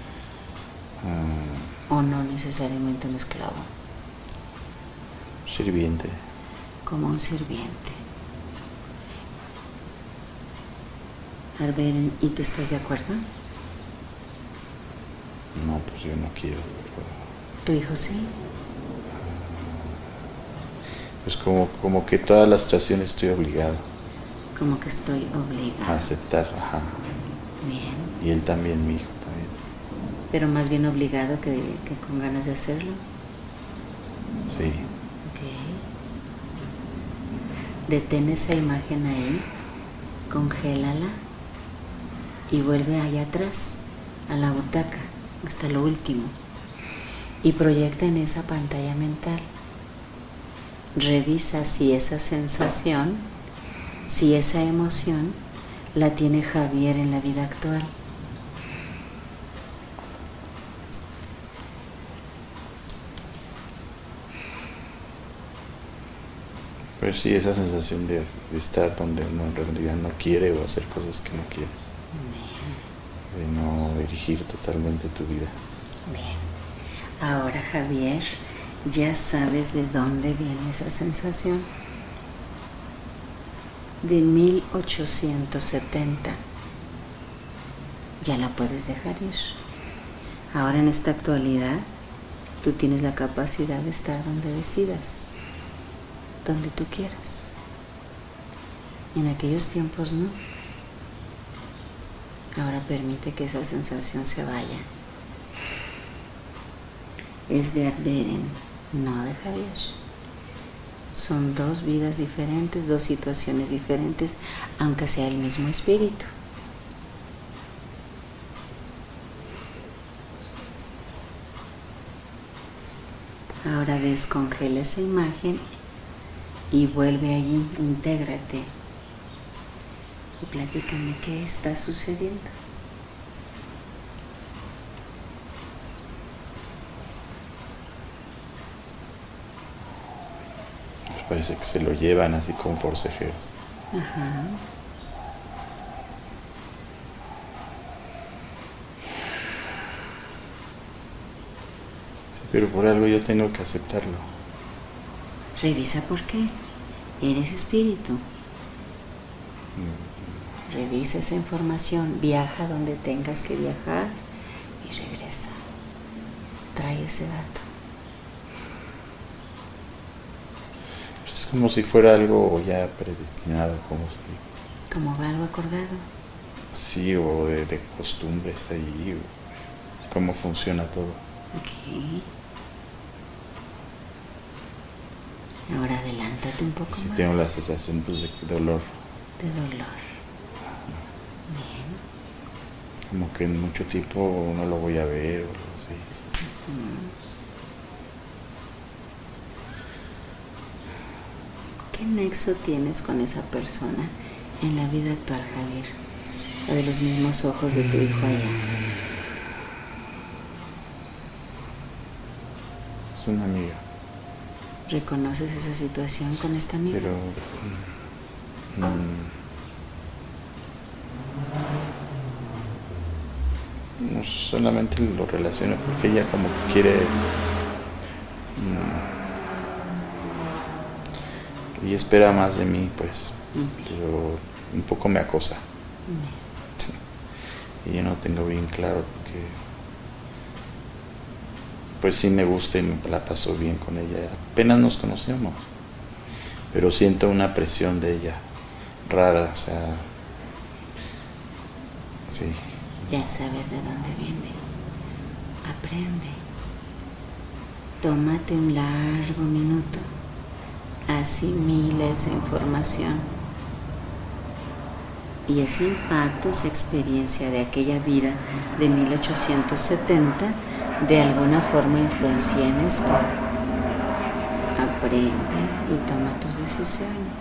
Speaker 2: ah,
Speaker 1: o no necesariamente un esclavo?
Speaker 2: sirviente.
Speaker 1: Como un sirviente. Arberen, ¿y tú estás de acuerdo?
Speaker 2: No, pues yo no quiero, pero...
Speaker 1: ¿Tu hijo sí?
Speaker 2: Pues como, como que toda la situación estoy obligado
Speaker 1: Como que estoy
Speaker 2: a
Speaker 1: obligada.
Speaker 2: aceptar, ajá.
Speaker 1: Bien.
Speaker 2: Y él también, mi hijo también.
Speaker 1: Pero más bien obligado que, que con ganas de hacerlo.
Speaker 2: Sí.
Speaker 1: Ok. Detén esa imagen ahí, congélala y vuelve allá atrás, a la butaca, hasta lo último. Y proyecta en esa pantalla mental. Revisa si esa sensación, si esa emoción la tiene Javier en la vida actual.
Speaker 2: Pero sí, esa sensación de, de estar donde uno en realidad no quiere o hacer cosas que no quieres.
Speaker 1: Bien,
Speaker 2: De no dirigir totalmente tu vida.
Speaker 1: bien. Ahora, Javier, ya sabes de dónde viene esa sensación. De mil ochocientos setenta. Ya la puedes dejar ir. Ahora, en esta actualidad, tú tienes la capacidad de estar donde decidas, donde tú quieras. En aquellos tiempos no. Ahora permite que esa sensación se vaya. Es de Arberen, no de Javier. Son dos vidas diferentes, dos situaciones diferentes, aunque sea el mismo espíritu. Ahora descongela esa imagen y vuelve allí, intégrate. Y platícame qué está sucediendo.
Speaker 2: Pues parece que se lo llevan así con forcejeros.
Speaker 1: Ajá.
Speaker 2: Sí, pero por algo yo tengo que aceptarlo.
Speaker 1: Revisa por qué. Eres espíritu.
Speaker 2: Mm,
Speaker 1: Revisa esa información, viaja donde tengas que viajar y regresa. Trae ese dato.
Speaker 2: Es como si fuera algo ya predestinado, como si...
Speaker 1: Como algo acordado.
Speaker 2: Sí, o de, de costumbres ahí, o cómo funciona todo.
Speaker 1: Ok. Ahora adelántate un poco
Speaker 2: Sí
Speaker 1: más.
Speaker 2: tengo la sensación pues, de dolor.
Speaker 1: De dolor. Bien.
Speaker 2: como que en mucho tiempo no lo voy a ver o algo así.
Speaker 1: ¿Qué nexo tienes con esa persona en la vida actual, Javier? La de los mismos ojos de tu hijo allá.
Speaker 2: Es una amiga.
Speaker 1: ¿Reconoces esa situación con esta amiga?
Speaker 2: Pero mm, no solamente lo relaciono porque ella como que quiere mm, y espera más de mí, pues, pero un poco me acosa. Y yo no tengo bien claro porque pues sí me gusta y me la paso bien con ella. Apenas nos conocemos, pero siento una presión de ella rara, o sea, sí.
Speaker 1: Ya sabes de dónde viene. Aprende. Tómate un largo minuto. Asimila esa información. Y ese impacto, esa experiencia de aquella vida de mil ochocientos setenta, de alguna forma influencia en esto. Aprende y toma tus decisiones.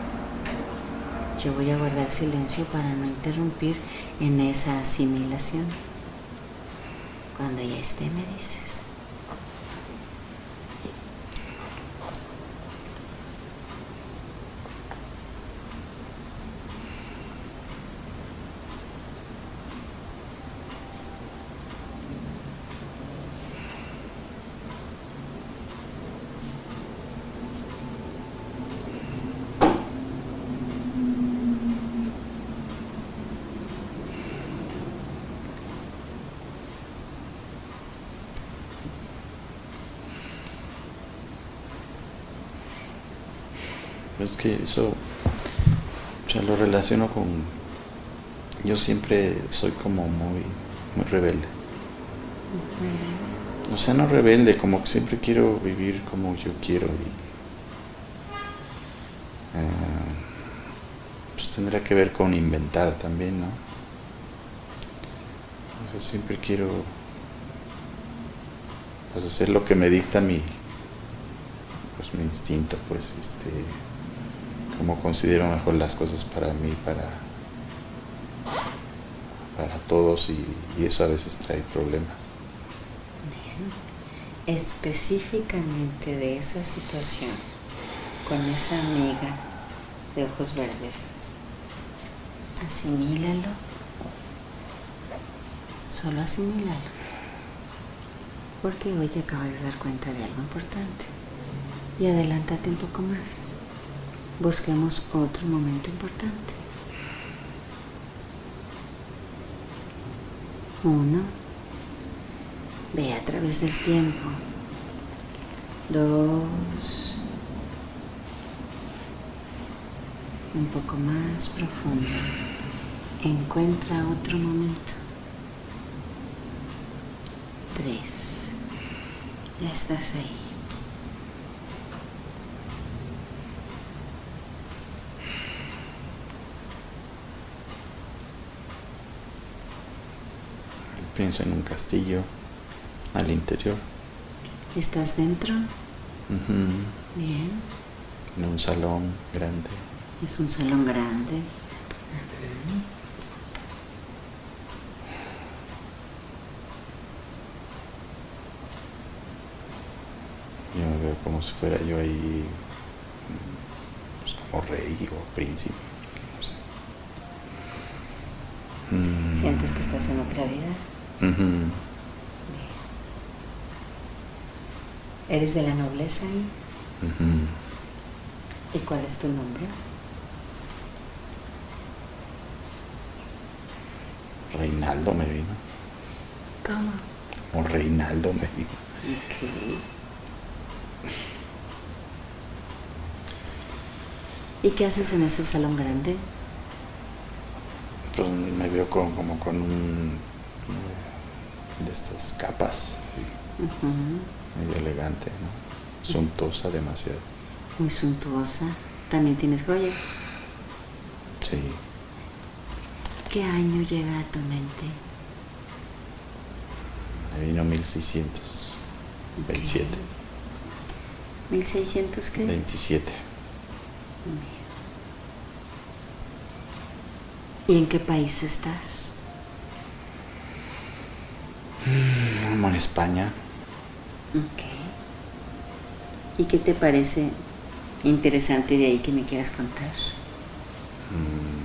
Speaker 1: Yo voy a guardar silencio para no interrumpir en esa asimilación. Cuando ya esté, me dices.
Speaker 2: Es que eso, o sea, lo relaciono con, yo siempre soy como muy, muy rebelde. Uh-huh. O sea, no rebelde, como que siempre quiero vivir como yo quiero y uh, pues tendrá que ver con inventar también, ¿no? O sea, siempre quiero pues hacer lo que me dicta mi, pues mi instinto, pues este, como considero mejor las cosas para mí, para, para todos y, y eso a veces trae problemas.
Speaker 1: Bien. Específicamente de esa situación con esa amiga de ojos verdes, asimílalo, solo asimílalo, porque hoy te acabas de dar cuenta de algo importante y adelántate un poco más. Busquemos otro momento importante. Uno, ve a través del tiempo. Dos, un poco más profundo. Encuentra otro momento. Tres, ya estás ahí.
Speaker 2: Pienso en un castillo al interior.
Speaker 1: ¿Estás dentro?
Speaker 2: Uh-huh.
Speaker 1: Bien.
Speaker 2: En un salón grande.
Speaker 1: Es un salón grande. Uh-huh.
Speaker 2: Yo me veo como si fuera yo ahí, pues como rey o príncipe. No sé.
Speaker 1: ¿Sientes que estás en otra vida?
Speaker 2: Uh-huh.
Speaker 1: ¿Eres de la nobleza ahí?
Speaker 2: Uh-huh.
Speaker 1: ¿Y cuál es tu nombre?
Speaker 2: Reinaldo me vino.
Speaker 1: ¿Cómo?
Speaker 2: Como Reinaldo me vino.
Speaker 1: Ok. ¿Y qué haces en ese salón grande?
Speaker 2: Pues me veo con, como con un de estas capas, ¿sí? Uh-huh. Medio elegante, ¿no? Suntuosa demasiado.
Speaker 1: Muy suntuosa. ¿También tienes joyas?
Speaker 2: Sí.
Speaker 1: ¿Qué año llega a tu mente
Speaker 2: Me vino mil seiscientos veintisiete.
Speaker 1: Okay. ¿mil seiscientos qué?
Speaker 2: veintisiete.
Speaker 1: ¿Y en qué país estás?
Speaker 2: Como en España.
Speaker 1: Ok. ¿Y qué te parece interesante de ahí que me quieras contar?
Speaker 2: Mm.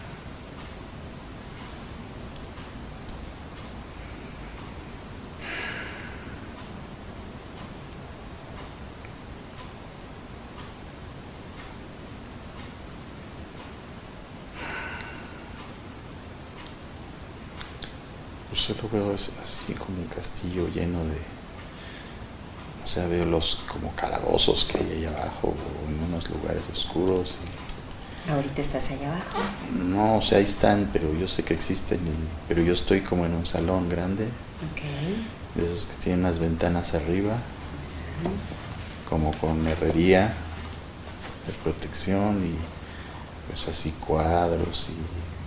Speaker 2: Pues solo veo así como un castillo lleno de, o sea, veo los como calabozos que hay ahí abajo o en unos lugares oscuros. Y
Speaker 1: ahorita estás allá abajo.
Speaker 2: no, o sea, ahí están, pero yo sé que existen, y, pero yo estoy como en un salón grande,
Speaker 1: okay,
Speaker 2: de esos que tienen unas ventanas arriba, uh-huh, como con herrería de protección y pues así cuadros y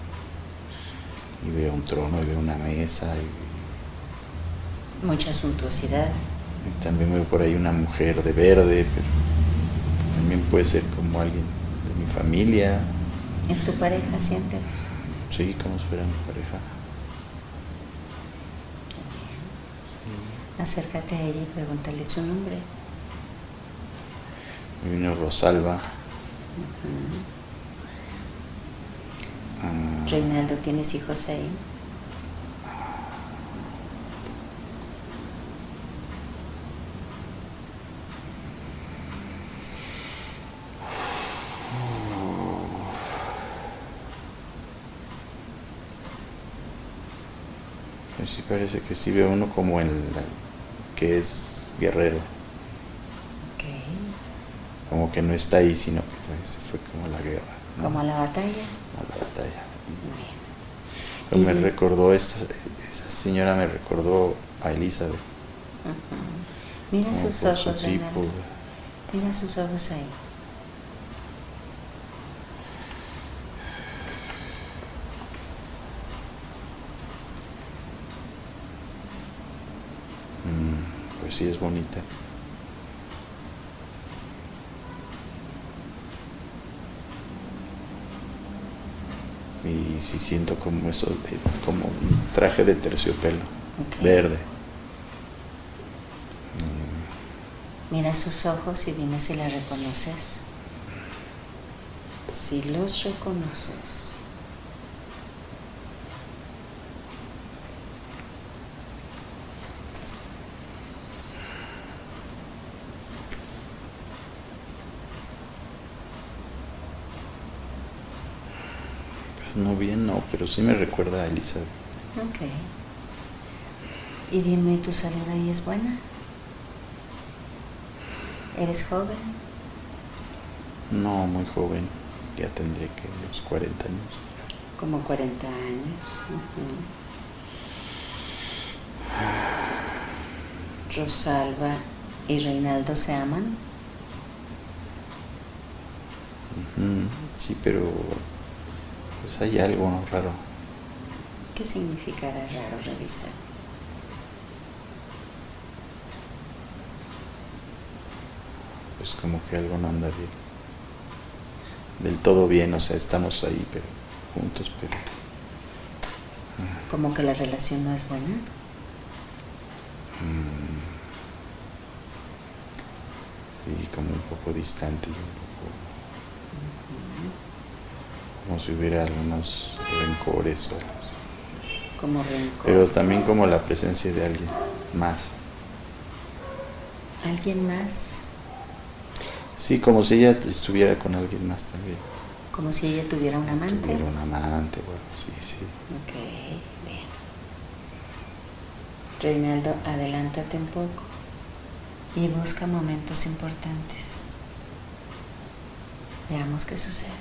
Speaker 2: y veo un trono y veo una mesa y
Speaker 1: mucha suntuosidad.
Speaker 2: Y también veo por ahí una mujer de verde, pero también puede ser como alguien de mi familia.
Speaker 1: ¿Es tu pareja, sientes?
Speaker 2: Sí, como si fuera mi pareja.
Speaker 1: Sí. Acércate a ella y pregúntale su nombre.
Speaker 2: Me vino Rosalba.
Speaker 1: Uh-huh.
Speaker 2: Uh,
Speaker 1: Reinaldo, ¿tienes hijos ahí?
Speaker 2: Pues sí, parece que sí veo uno como el que es guerrero.
Speaker 1: Okay.
Speaker 2: Como que no está ahí, sino que se fue como a la guerra, ¿no?
Speaker 1: ¿Como a la batalla?
Speaker 2: A la batalla.
Speaker 1: Bien.
Speaker 2: Pero me recordó, esta, esa señora me recordó a Elizabeth.
Speaker 1: Uh-huh. Mira como sus ojos,
Speaker 2: su tipo.
Speaker 1: Mira sus ojos ahí.
Speaker 2: Mm, pues sí, es bonita. Y sí siento como eso, de, como un traje de terciopelo, okay, verde.
Speaker 1: Mm. Mira sus ojos y dime si la reconoces. Si los reconoces.
Speaker 2: No bien, no, pero sí me recuerda a Elizabeth.
Speaker 1: Ok. Y dime, ¿tu salud ahí es buena? ¿Eres joven?
Speaker 2: No, muy joven. Ya tendré que unos cuarenta años.
Speaker 1: Como cuarenta años. Uh-huh. Rosalba y Reinaldo se aman.
Speaker 2: Uh-huh. Sí, pero pues hay algo, ¿no?, raro.
Speaker 1: ¿Qué significará raro? Revisa.
Speaker 2: Pues como que algo no anda bien. Del todo bien, o sea, estamos ahí, pero juntos, pero...
Speaker 1: ¿Como que la relación no es buena?
Speaker 2: Mm. Sí, como un poco distante y un poco... Uh-huh. Como si hubiera algunos rencores o algo así.
Speaker 1: Como rencor.
Speaker 2: Pero también como la presencia de alguien más.
Speaker 1: ¿Alguien más?
Speaker 2: Sí, como si ella estuviera con alguien más también.
Speaker 1: Como si ella tuviera un amante.
Speaker 2: Tuviera un amante, bueno, sí, sí.
Speaker 1: Ok, bien. Reinaldo, adelántate un poco y busca momentos importantes. Veamos qué sucede.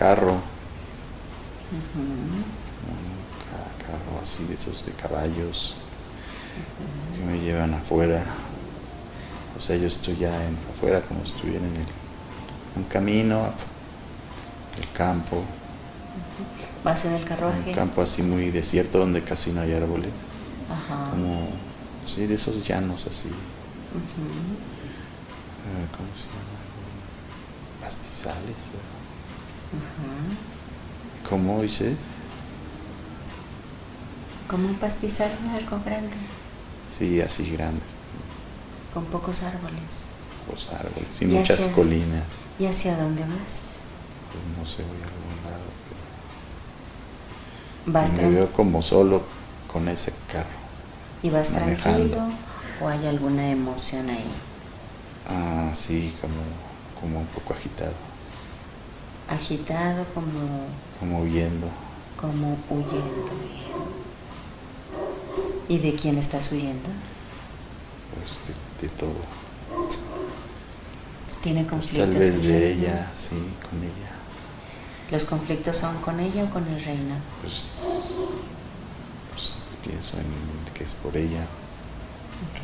Speaker 2: carro,
Speaker 1: Ujú.
Speaker 2: un ca- carro así de esos de caballos que me llevan afuera. O sea, yo estoy ya en, afuera como si estuviera en el, un camino, el campo,
Speaker 1: Vas en el
Speaker 2: un
Speaker 1: carruaje.
Speaker 2: campo así muy desierto donde casi no hay árboles,
Speaker 1: Ajá.
Speaker 2: como, sí, de esos llanos así,
Speaker 1: Ujú.
Speaker 2: eh, ¿cómo se llama? Pastizales,
Speaker 1: Ujú.
Speaker 2: ¿cómo dices?
Speaker 1: Como un pastizal, algo grande,
Speaker 2: Sí, así grande,
Speaker 1: con pocos árboles.
Speaker 2: los árboles y
Speaker 1: ¿Y
Speaker 2: muchas
Speaker 1: hacia-
Speaker 2: colinas.
Speaker 1: ¿Y hacia dónde vas?
Speaker 2: Pues no sé, voy a algún lado,
Speaker 1: ¿Vas,
Speaker 2: pero me
Speaker 1: tran-
Speaker 2: veo como solo con ese carro.
Speaker 1: ¿Y vas
Speaker 2: manejando.
Speaker 1: tranquilo o hay alguna emoción ahí?
Speaker 2: Ah, sí, como, como un poco agitado,
Speaker 1: Agitado, como,
Speaker 2: como huyendo.
Speaker 1: como huyendo. Bien. ¿Y de quién estás huyendo?
Speaker 2: Pues de, de todo.
Speaker 1: ¿Tiene
Speaker 2: Pues
Speaker 1: conflictos?
Speaker 2: tal vez
Speaker 1: el
Speaker 2: de
Speaker 1: reino?
Speaker 2: ella, sí, con ella.
Speaker 1: ¿Los conflictos son con ella o con el reino?
Speaker 2: Pues, pues pienso en que es por ella.
Speaker 1: Ok.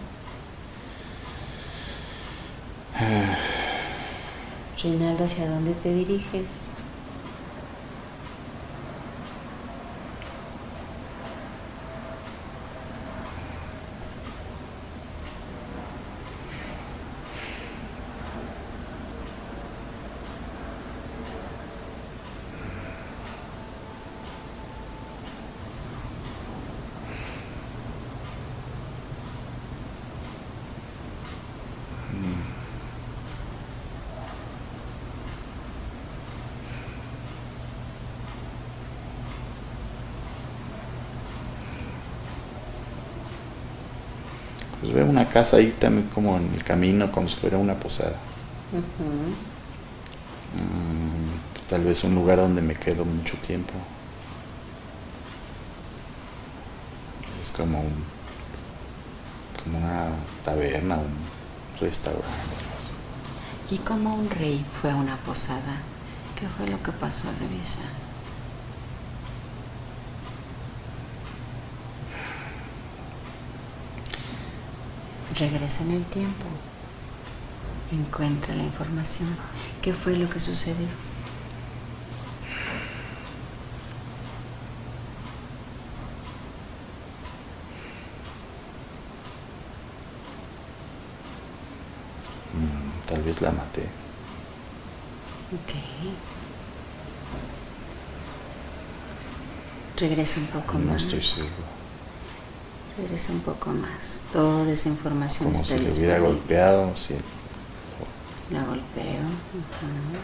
Speaker 1: Reinaldo, ¿hacia dónde te diriges?
Speaker 2: Pues veo una casa ahí también como en el camino, como si fuera una posada.
Speaker 1: Ujú.
Speaker 2: Mm, tal vez un lugar donde me quedo mucho tiempo. Es como un, como una taberna, un restaurante.
Speaker 1: ¿Y cómo un rey fue a una posada? ¿Qué fue lo que pasó? Revisa. Regresa en el tiempo. Encuentra la información. ¿Qué fue lo que sucedió?
Speaker 2: Mm, tal vez la maté.
Speaker 1: Ok. Regresa un poco
Speaker 2: No
Speaker 1: más.
Speaker 2: estoy seguro.
Speaker 1: Regresa un poco más. Toda esa información
Speaker 2: Como
Speaker 1: está
Speaker 2: si le hubiera
Speaker 1: disponible.
Speaker 2: golpeado, sí.
Speaker 1: La golpeo. Ujú.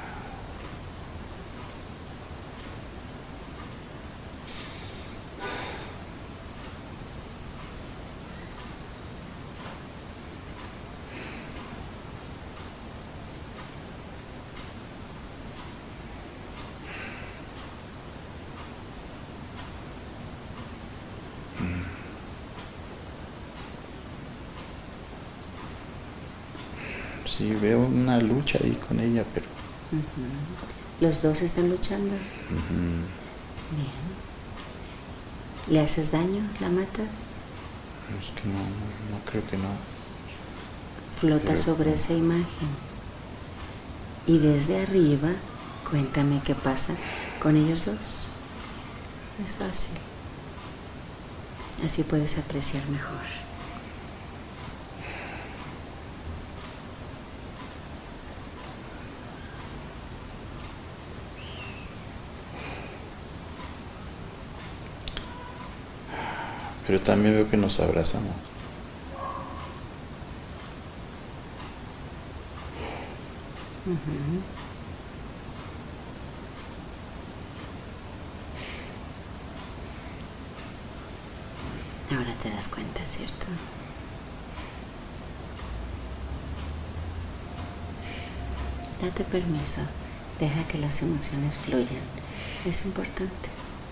Speaker 2: Sí, veo una lucha ahí con ella, pero...
Speaker 1: Ujú. Los dos están luchando.
Speaker 2: ujú,
Speaker 1: Bien. ¿Le haces daño? ¿La matas?
Speaker 2: es que no, no, no creo que no.
Speaker 1: Flota
Speaker 2: Pero-
Speaker 1: sobre esa imagen. Y desde arriba, cuéntame qué pasa con ellos dos. Es fácil. Así puedes apreciar mejor.
Speaker 2: Pero también veo que nos abrazamos.
Speaker 1: Ujú. Ahora te das cuenta, ¿cierto? Date permiso, deja que las emociones fluyan. Es importante.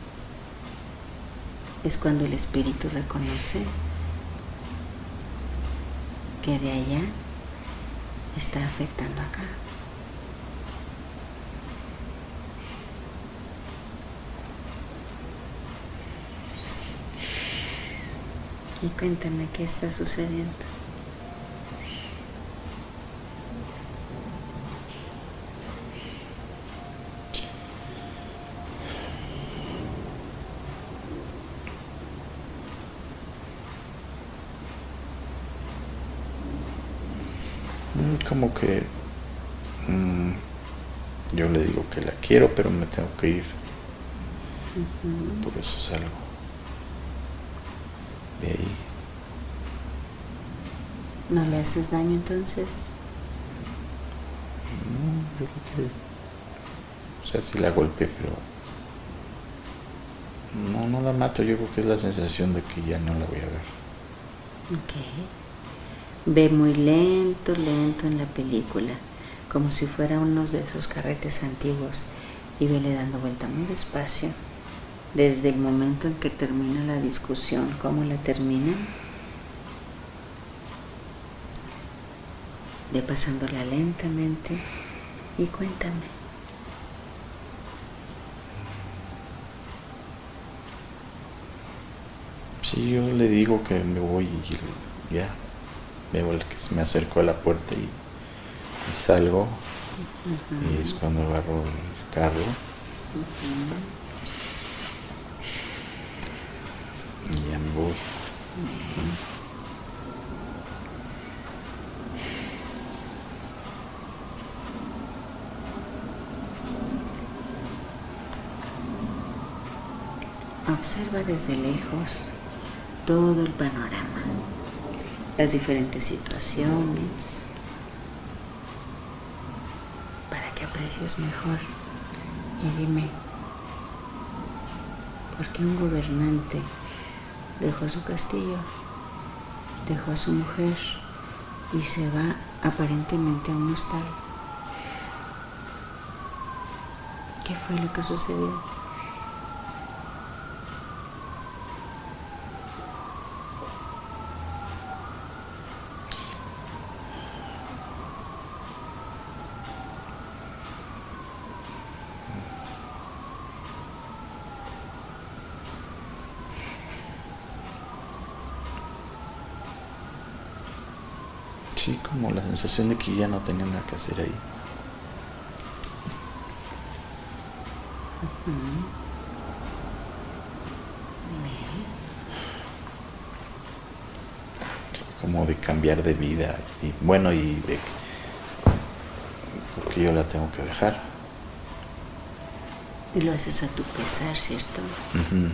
Speaker 1: Es cuando el espíritu reconoce que de allá está afectando acá. Y cuéntame qué está sucediendo.
Speaker 2: Como que mmm, yo le digo que la quiero, pero me tengo que ir. Uh-huh. Por eso salgo de ahí.
Speaker 1: ¿No le haces daño entonces?
Speaker 2: No, yo creo que... O sea, sí la golpeé, pero... No, no la mato. Yo creo que es la sensación de que ya no la voy a ver.
Speaker 1: Ok. Ve muy lento, lento en la película, como si fuera uno de esos carretes antiguos, y vele dando vuelta muy despacio, desde el momento en que termina la discusión, cómo la terminan, ve pasándola lentamente y cuéntame.
Speaker 2: Sí, yo le digo que me voy y ya. Veo el que me acerco a la puerta y, y salgo. Uh-huh. Y es cuando agarro el carro. Uh-huh. Y ya me voy. Uh-huh.
Speaker 1: Observa desde lejos todo el panorama, las diferentes situaciones, para que aprecies mejor. Y dime, ¿por qué un gobernante dejó su castillo, dejó a su mujer y se va aparentemente a un hostal? ¿Qué fue lo que sucedió?
Speaker 2: Sí, como la sensación de que ya no tenía nada que hacer ahí.
Speaker 1: Uh-huh.
Speaker 2: Como de cambiar de vida y bueno, y de porque yo la tengo que dejar.
Speaker 1: Y lo haces a tu pesar, ¿cierto?
Speaker 2: Uh-huh.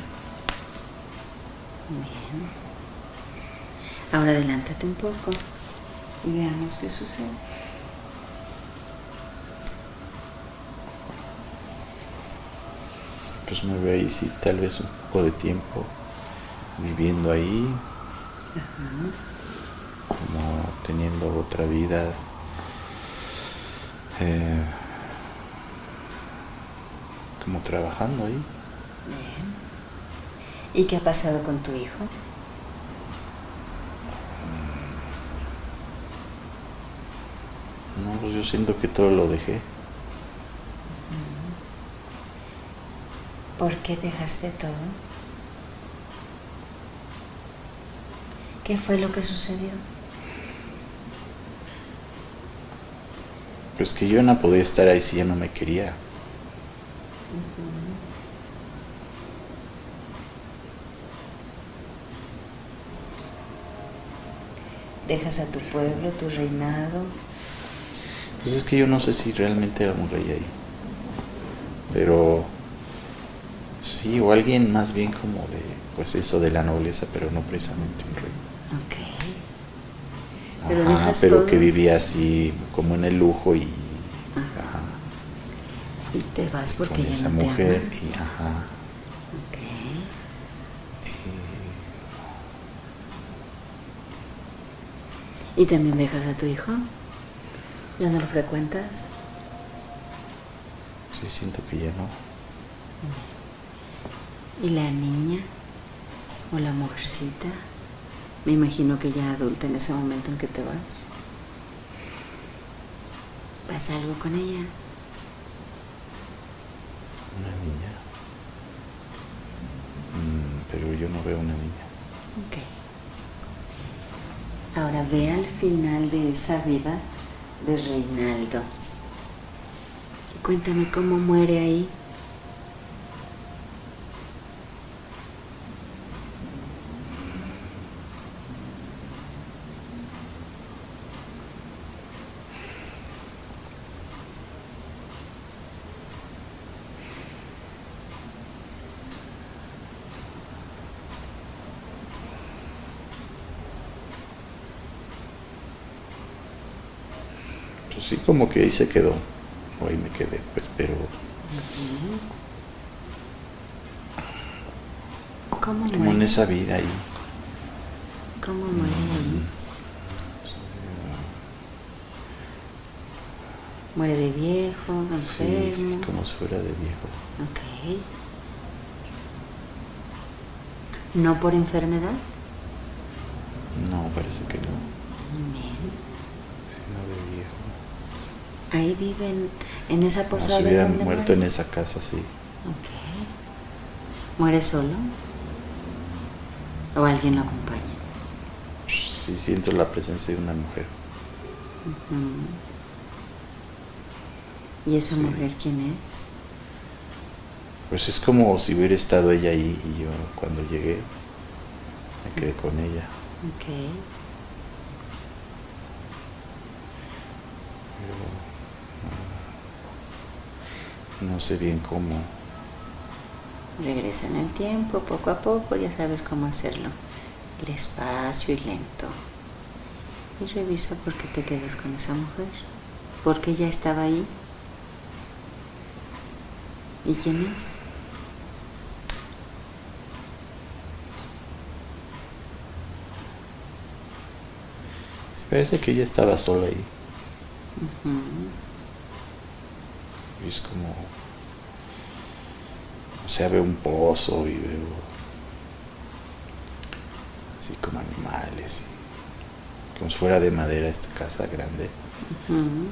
Speaker 1: Bien. Ahora adelántate un poco y veamos qué sucede.
Speaker 2: Pues me veo ahí, sí, tal vez un poco de tiempo viviendo ahí.
Speaker 1: Uh-huh.
Speaker 2: Como teniendo otra vida. Eh, como trabajando ahí.
Speaker 1: Bien. ¿Y qué ha pasado con tu hijo?
Speaker 2: No, pues yo siento que todo lo dejé.
Speaker 1: ¿Por qué dejaste todo? ¿Qué fue lo que sucedió?
Speaker 2: Pues que yo no podía estar ahí si ya no me quería.
Speaker 1: Uh-huh. ¿Dejas a tu pueblo, tu reinado?
Speaker 2: Pues es que yo no sé si realmente era un rey ahí. Pero sí, o alguien más bien como de, pues eso de la nobleza, pero no precisamente un rey.
Speaker 1: Ok. Pero,
Speaker 2: ajá,
Speaker 1: dejas
Speaker 2: pero
Speaker 1: todo.
Speaker 2: Que vivía así como en el lujo y
Speaker 1: Ajá.
Speaker 2: Ajá.
Speaker 1: Y te vas porque
Speaker 2: con
Speaker 1: ya
Speaker 2: esa
Speaker 1: no te
Speaker 2: mujer
Speaker 1: ama.
Speaker 2: y ajá.
Speaker 1: Ok.
Speaker 2: Y...
Speaker 1: ¿Y también dejas a tu hijo? ¿Ya no lo frecuentas?
Speaker 2: Sí, siento que ya no.
Speaker 1: ¿Y la niña? ¿O la mujercita? Me imagino que ya adulta en ese momento en que te vas. ¿Pasa algo con ella?
Speaker 2: Una niña. Mm, pero yo no veo una niña.
Speaker 1: Ok. Ahora ve al final de esa vida de Reinaldo. Cuéntame cómo muere ahí.
Speaker 2: Pues sí, como que ahí se quedó, o ahí me quedé, pues, pero...
Speaker 1: ¿Cómo
Speaker 2: como
Speaker 1: muere?
Speaker 2: en esa vida ahí.
Speaker 1: ¿Cómo muere ahí? ¿Muere de viejo, enfermo?
Speaker 2: Sí, sí, como si fuera de viejo.
Speaker 1: Ok. ¿No por enfermedad?
Speaker 2: No, parece que no.
Speaker 1: Bien.
Speaker 2: Sino de viejo.
Speaker 1: Ahí viven, en esa
Speaker 2: Como
Speaker 1: posada
Speaker 2: si hubieran
Speaker 1: donde
Speaker 2: muerto
Speaker 1: muere.
Speaker 2: en esa casa, sí.
Speaker 1: Ok. ¿Muere solo? ¿O alguien lo acompaña?
Speaker 2: Sí, siento la presencia de una mujer.
Speaker 1: Uh-huh. ¿Y esa
Speaker 2: Sí.
Speaker 1: mujer quién es?
Speaker 2: Pues es como si hubiera estado ella ahí y yo cuando llegué me quedé con ella.
Speaker 1: Ok.
Speaker 2: Pero no, no sé bien cómo.
Speaker 1: Regresa en el tiempo, poco a poco, ya sabes cómo hacerlo. Despacio y lento. Y revisa por qué te quedas con esa mujer. ¿Por qué ya estaba ahí? ¿Y quién es?
Speaker 2: Parece que ella estaba sola ahí.
Speaker 1: Uh-huh.
Speaker 2: Y es como, o sea, veo un pozo y veo así como animales, y como si fuera de madera esta casa grande.
Speaker 1: Uh-huh.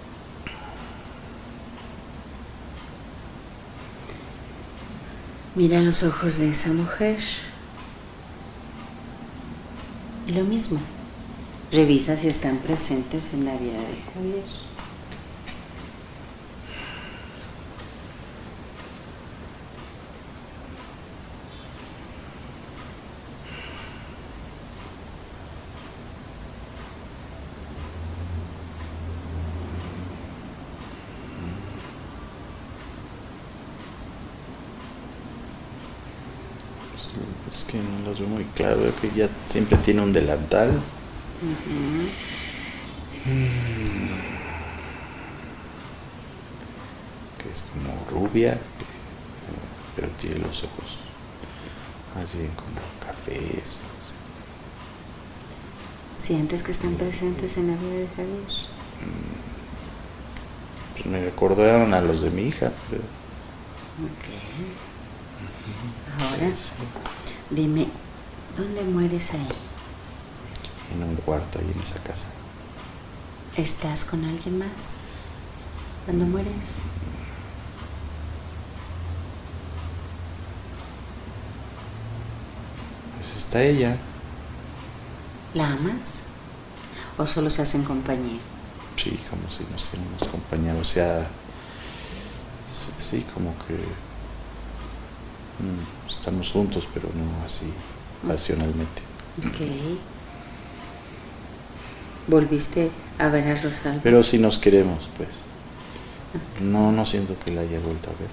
Speaker 1: Mira los ojos de esa mujer. Y lo mismo. Revisa si están presentes en la vida de Javier.
Speaker 2: Es que no los veo muy claro, veo que ella siempre tiene un delantal.
Speaker 1: Uh-huh.
Speaker 2: Que es como rubia, pero tiene los ojos más bien como cafés.
Speaker 1: ¿Sientes que están presentes en la vida de Javier?
Speaker 2: Pues me recordaron a los de mi hija, pero...
Speaker 1: Ok. Ahora, dime, ¿dónde mueres ahí?
Speaker 2: En un cuarto ahí en esa casa.
Speaker 1: ¿Estás con alguien más cuando mueres?
Speaker 2: Pues está ella.
Speaker 1: ¿La amas? ¿O solo se hacen compañía?
Speaker 2: Sí, como si nos hiciéramos compañía, o sea, sí, como que mm, estamos juntos, pero no así pasionalmente.
Speaker 1: Ok. ¿Volviste a ver a Rosalba?
Speaker 2: Pero sí nos queremos, pues. No, no siento que la haya vuelto a ver.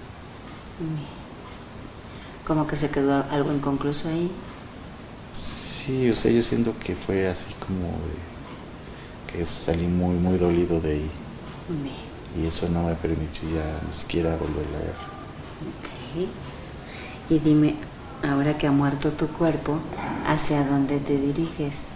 Speaker 1: ¿Como que se quedó algo inconcluso ahí?
Speaker 2: Sí, o sea, yo siento que fue así como de que salí muy, muy dolido de ahí.
Speaker 1: Bien.
Speaker 2: Y eso no me permitió ya ni siquiera volverla a ver.
Speaker 1: Ok. Y dime, ahora que ha muerto tu cuerpo, ¿hacia dónde te diriges?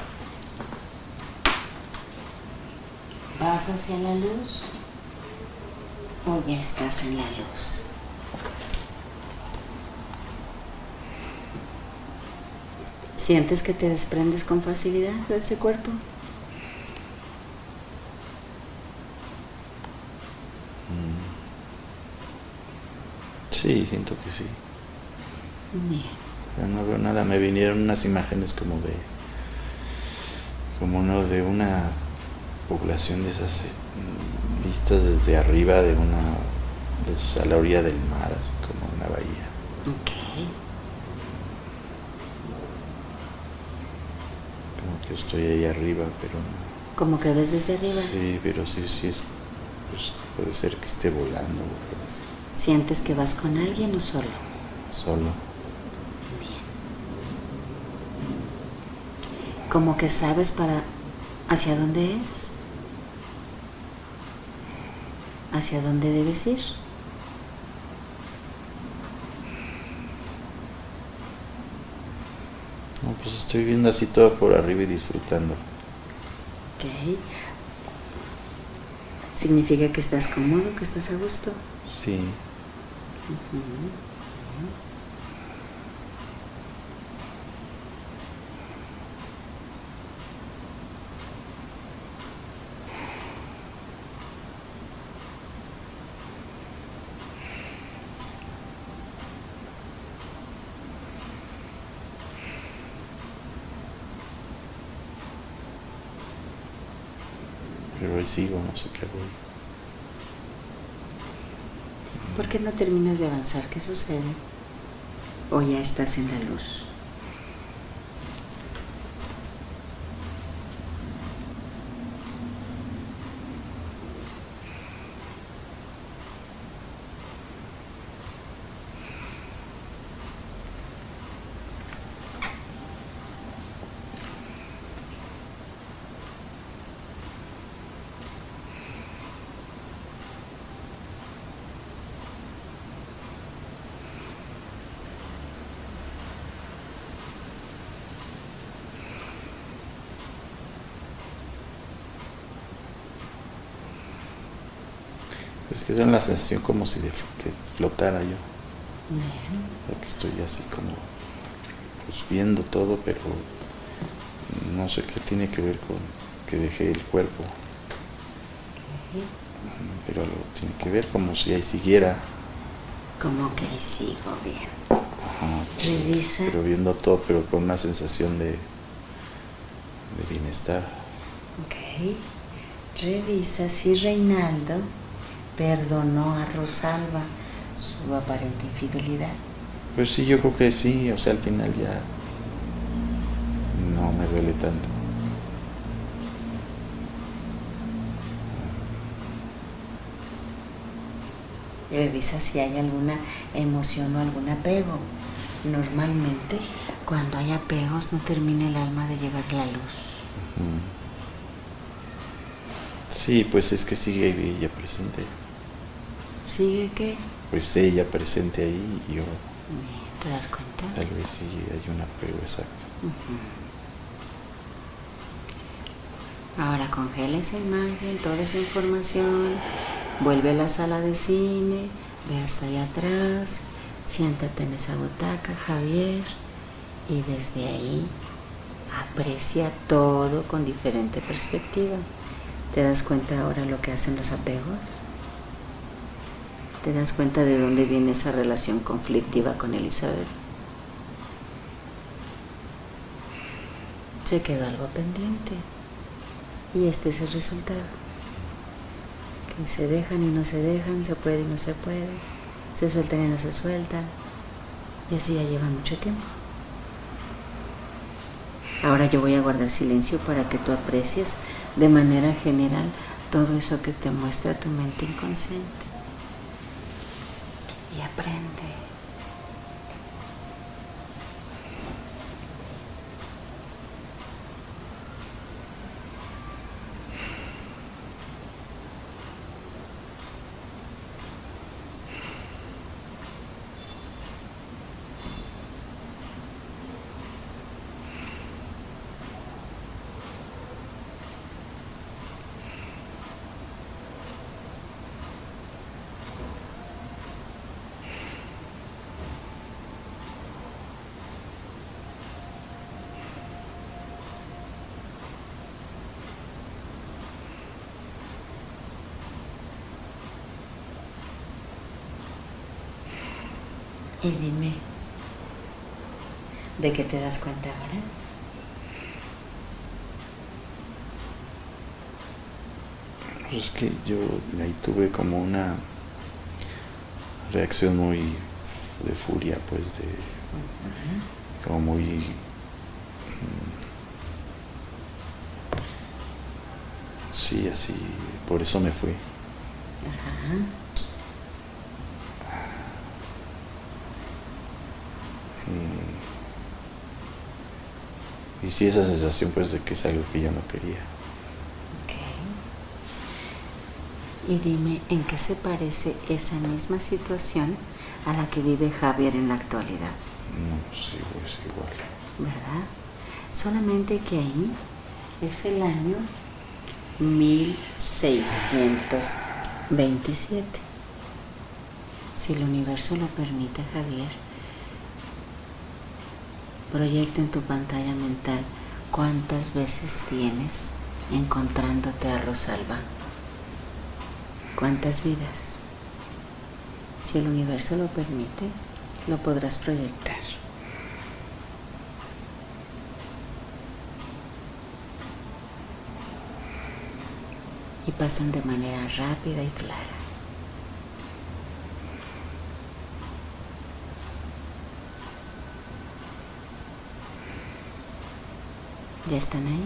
Speaker 1: ¿Vas hacia la luz o ya estás en la luz. ¿Sientes que te desprendes con facilidad de ese cuerpo?
Speaker 2: Sí, siento que sí.
Speaker 1: Bien.
Speaker 2: Pero no veo nada, me vinieron unas imágenes como de, como no, de una población de esas eh, vistas desde arriba de una, de, a la orilla del mar, así como una bahía.
Speaker 1: Ok.
Speaker 2: Como que estoy ahí arriba, pero
Speaker 1: Como que ves desde arriba.
Speaker 2: sí, pero sí, sí es, pues puede ser que esté volando o algo así.
Speaker 1: ¿Sientes que vas con alguien o solo?
Speaker 2: Solo.
Speaker 1: Bien. Como que sabes para hacia dónde es, hacia dónde debes ir.
Speaker 2: No, pues estoy viendo así todo por arriba y disfrutando.
Speaker 1: Ok. ¿Significa que estás cómodo, que estás a gusto?
Speaker 2: Sí.
Speaker 1: Uh-huh.
Speaker 2: Pero ahí sigo, no sé qué hago.
Speaker 1: ¿Por qué no terminas de avanzar? ¿Qué sucede? ¿O ya estás en la luz?
Speaker 2: Es que es la sensación como si de, que flotara yo.
Speaker 1: Bien.
Speaker 2: Porque estoy así como pues viendo todo, pero no sé qué tiene que ver con que dejé el cuerpo.
Speaker 1: Okay.
Speaker 2: Pero algo tiene que ver como si ahí siguiera.
Speaker 1: Como que ahí sigo bien.
Speaker 2: Ajá,
Speaker 1: Revisa.
Speaker 2: Pero viendo todo, pero con una sensación de, de bienestar.
Speaker 1: Ok. Revisa si Reinaldo perdonó a Rosalba su aparente infidelidad.
Speaker 2: Pues sí, yo creo que sí, o sea, al final ya no me duele tanto.
Speaker 1: Revisa si hay alguna emoción o algún apego. Normalmente, cuando hay apegos, no termina el alma de llegar a la luz.
Speaker 2: Uh-huh. Sí, pues es que sigue ella presente.
Speaker 1: ¿Sigue qué?
Speaker 2: Pues ella presente ahí y yo.
Speaker 1: ¿Te das cuenta?
Speaker 2: Tal vez sí hay un apego exacto.
Speaker 1: Uh-huh. Ahora congela esa imagen, toda esa información, vuelve a la sala de cine, ve hasta allá atrás, siéntate en esa butaca, Javier, y desde ahí aprecia todo con diferente perspectiva. ¿Te das cuenta ahora lo que hacen los apegos? ¿Te das cuenta de dónde viene esa relación conflictiva con Elizabeth? Se quedó algo pendiente. Y este es el resultado. Que se dejan y no se dejan, se puede y no se puede, se sueltan y no se sueltan. Y así ya lleva mucho tiempo. Ahora yo voy a guardar silencio para que tú aprecies de manera general todo eso que te muestra tu mente inconsciente. Y aprende. Y dime, ¿de qué te das cuenta ahora?
Speaker 2: Pues es que yo ahí tuve como una reacción muy de furia, pues de uh-huh. como muy mm, sí, así, por eso me fui.
Speaker 1: Uh-huh.
Speaker 2: Y, y sí, esa sensación pues de que es algo que yo no quería.
Speaker 1: Y dime, ¿en qué se parece esa misma situación a la que vive Javier en la actualidad?
Speaker 2: No, sí, es igual.
Speaker 1: ¿Verdad? Solamente que ahí es el año mil seiscientos veintisiete. Si el universo lo permite, Javier, proyecta en tu pantalla mental cuántas veces tienes encontrándote a Rosalba. ¿Cuántas vidas? Si el universo lo permite, lo podrás proyectar. Y pasan de manera rápida y clara. ¿Ya están ahí?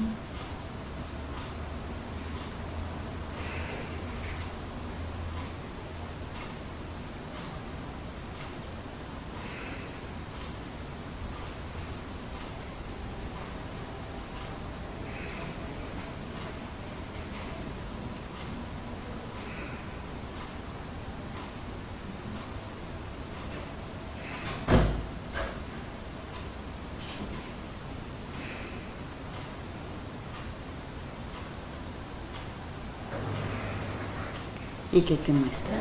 Speaker 1: ¿Y qué te muestra?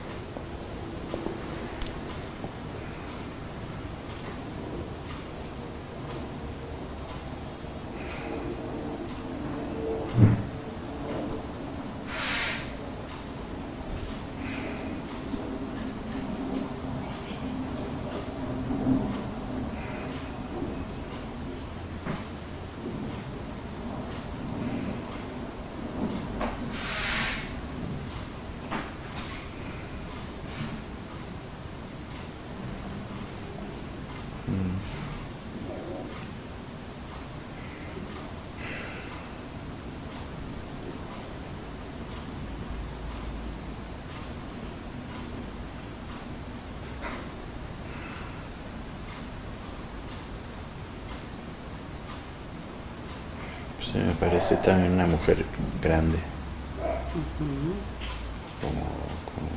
Speaker 2: Sí, me parece también una mujer grande.
Speaker 1: Uh-huh.
Speaker 2: Como, como...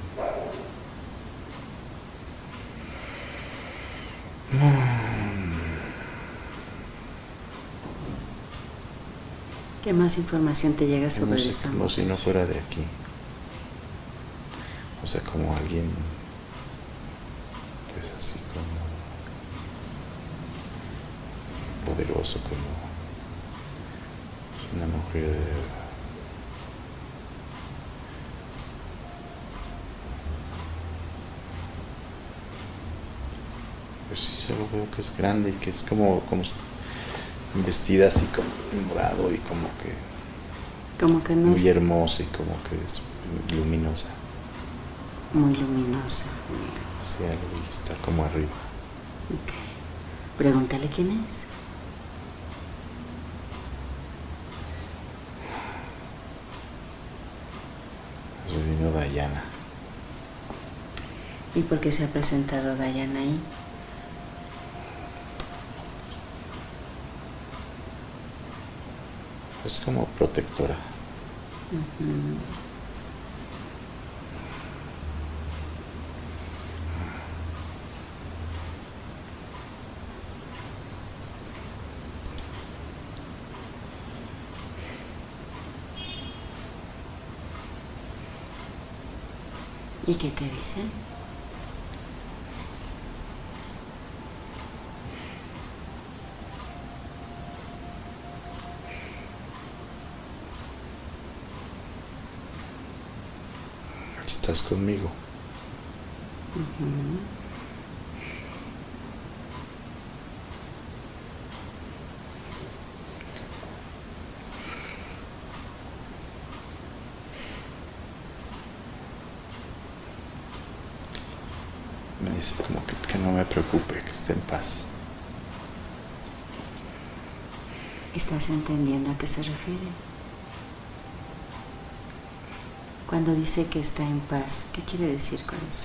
Speaker 1: ¿Qué más información te llega sobre
Speaker 2: no sé,
Speaker 1: eso?
Speaker 2: como si no fuera de aquí. O sea, como alguien, pues así como poderoso, como una mujer de... Pues sí, solo veo que es grande y que es como, como vestida así como en morado y como que...
Speaker 1: Como que no
Speaker 2: muy
Speaker 1: es...
Speaker 2: hermosa y como que es luminosa.
Speaker 1: Muy luminosa.
Speaker 2: Sí, algo y está como arriba.
Speaker 1: Okay. Pregúntale quién es.
Speaker 2: Eso vino Dayana.
Speaker 1: ¿Y por qué se ha presentado Dayana ahí?
Speaker 2: Es como protectora.
Speaker 1: Uh-huh. ¿Y qué te dicen?
Speaker 2: Estás conmigo.
Speaker 1: Uh-huh.
Speaker 2: dice como que, que no me preocupe, que esté en paz.
Speaker 1: ¿Estás entendiendo a qué se refiere? Cuando dice que está en paz, ¿qué quiere decir con eso?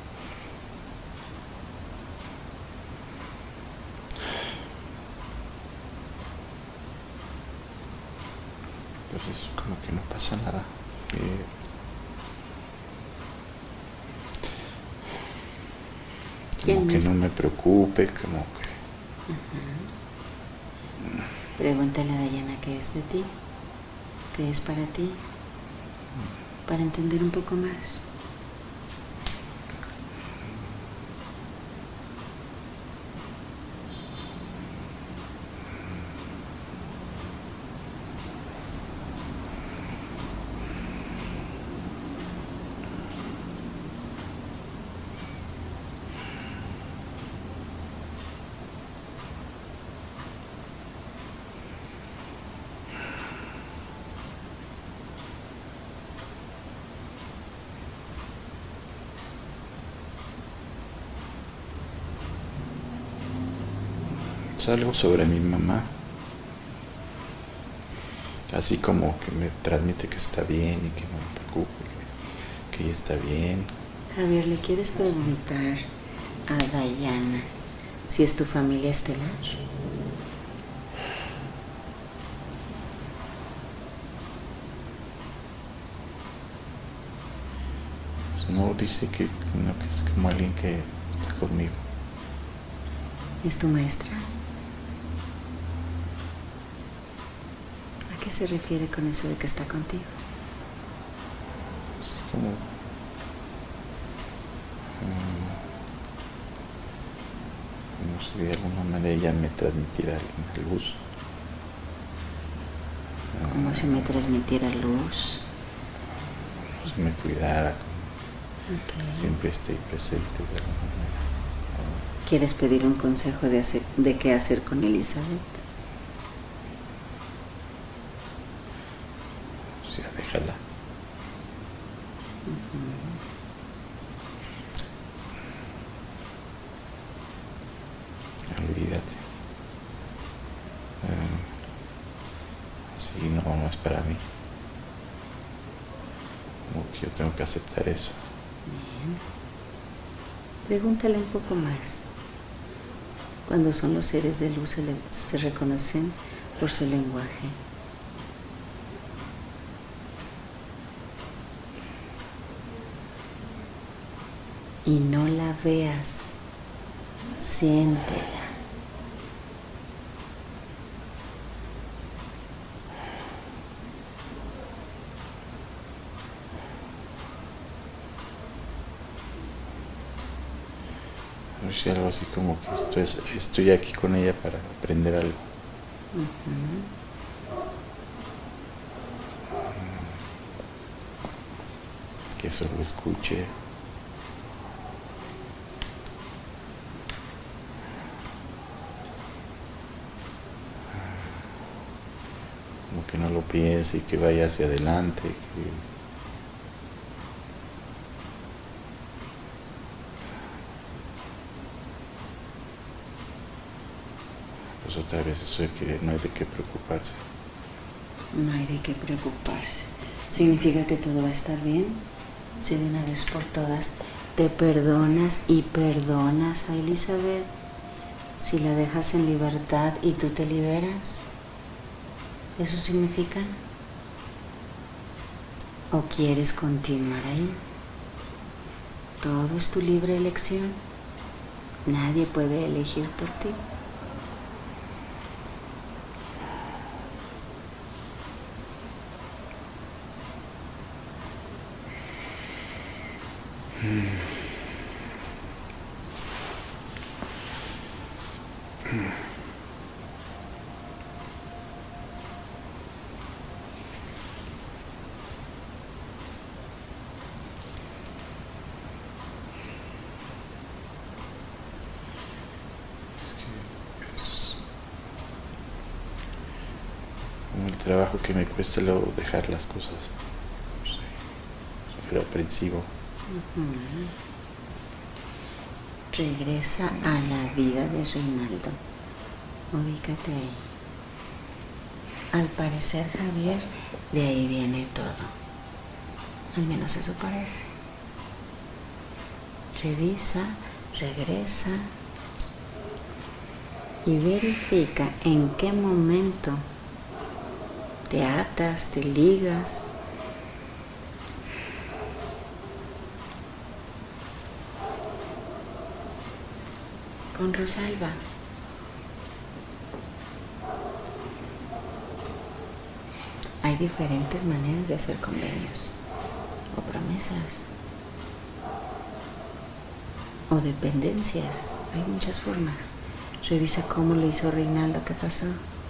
Speaker 2: Pues es como que no pasa nada. Eh, como que no me preocupe, como que...
Speaker 1: Uh-huh. Pregúntale a Dayana qué es de ti, qué es para ti, para entender un poco más.
Speaker 2: Algo sobre mi mamá, así como que me transmite que está bien y que no me preocupe, que, que ella está bien.
Speaker 1: Javier, ¿le quieres preguntar a Dayana si es tu familia estelar?
Speaker 2: Pues no, dice que, no, que es como alguien que está conmigo.
Speaker 1: ¿Es tu maestra? ¿A qué se refiere con eso de que está contigo?
Speaker 2: Es como... Um, no sé, de alguna manera ella me transmitirá alguna luz.
Speaker 1: Como uh, si me transmitiera luz.
Speaker 2: Pues me cuidara, okay. Que siempre esté presente de alguna manera.
Speaker 1: ¿Quieres pedir un consejo de, hacer, de qué hacer con Elizabeth?
Speaker 2: O sea, déjala.
Speaker 1: Uh-huh.
Speaker 2: Olvídate. Uh, así no, no es para mí. Como que yo tengo que aceptar eso.
Speaker 1: Bien. Pregúntale un poco más. Cuando son los seres de luz se, le, se reconocen por su lenguaje. Y no la veas, siéntela.
Speaker 2: Si algo así como que estoy, estoy aquí con ella para aprender algo.
Speaker 1: Uh-huh.
Speaker 2: Que eso lo escuche. Como que no lo piense y que vaya hacia adelante. Que pues otra vez eso de que no hay de qué preocuparse.
Speaker 1: No hay de qué preocuparse. ¿Significa que todo va a estar bien? Si de una vez por todas te perdonas y perdonas a Elizabeth, si la dejas en libertad y tú te liberas, ¿eso significa? ¿O quieres continuar ahí? Todo es tu libre elección. Nadie puede elegir por ti.
Speaker 2: El trabajo que me cuesta luego dejar las cosas, no sé, pero aprensivo.
Speaker 1: Uh-huh. regresa a la vida de Reinaldo. Ubícate ahí. Al parecer, Javier, de ahí viene todo. Al menos eso parece. Revisa, regresa y verifica en qué momento te atas, te ligas. Con Rosalba. Hay diferentes maneras de hacer convenios o promesas o dependencias. Hay muchas formas. Revisa cómo lo hizo Reinaldo, qué pasó.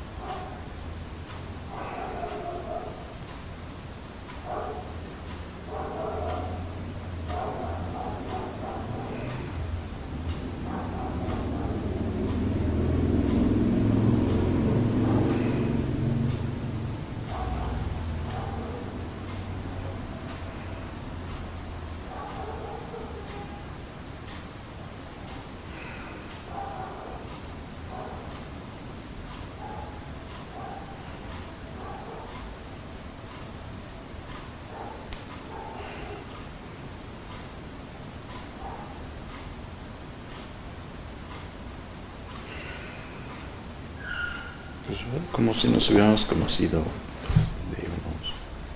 Speaker 2: Pues, como si nos hubiéramos conocido pues, de unos,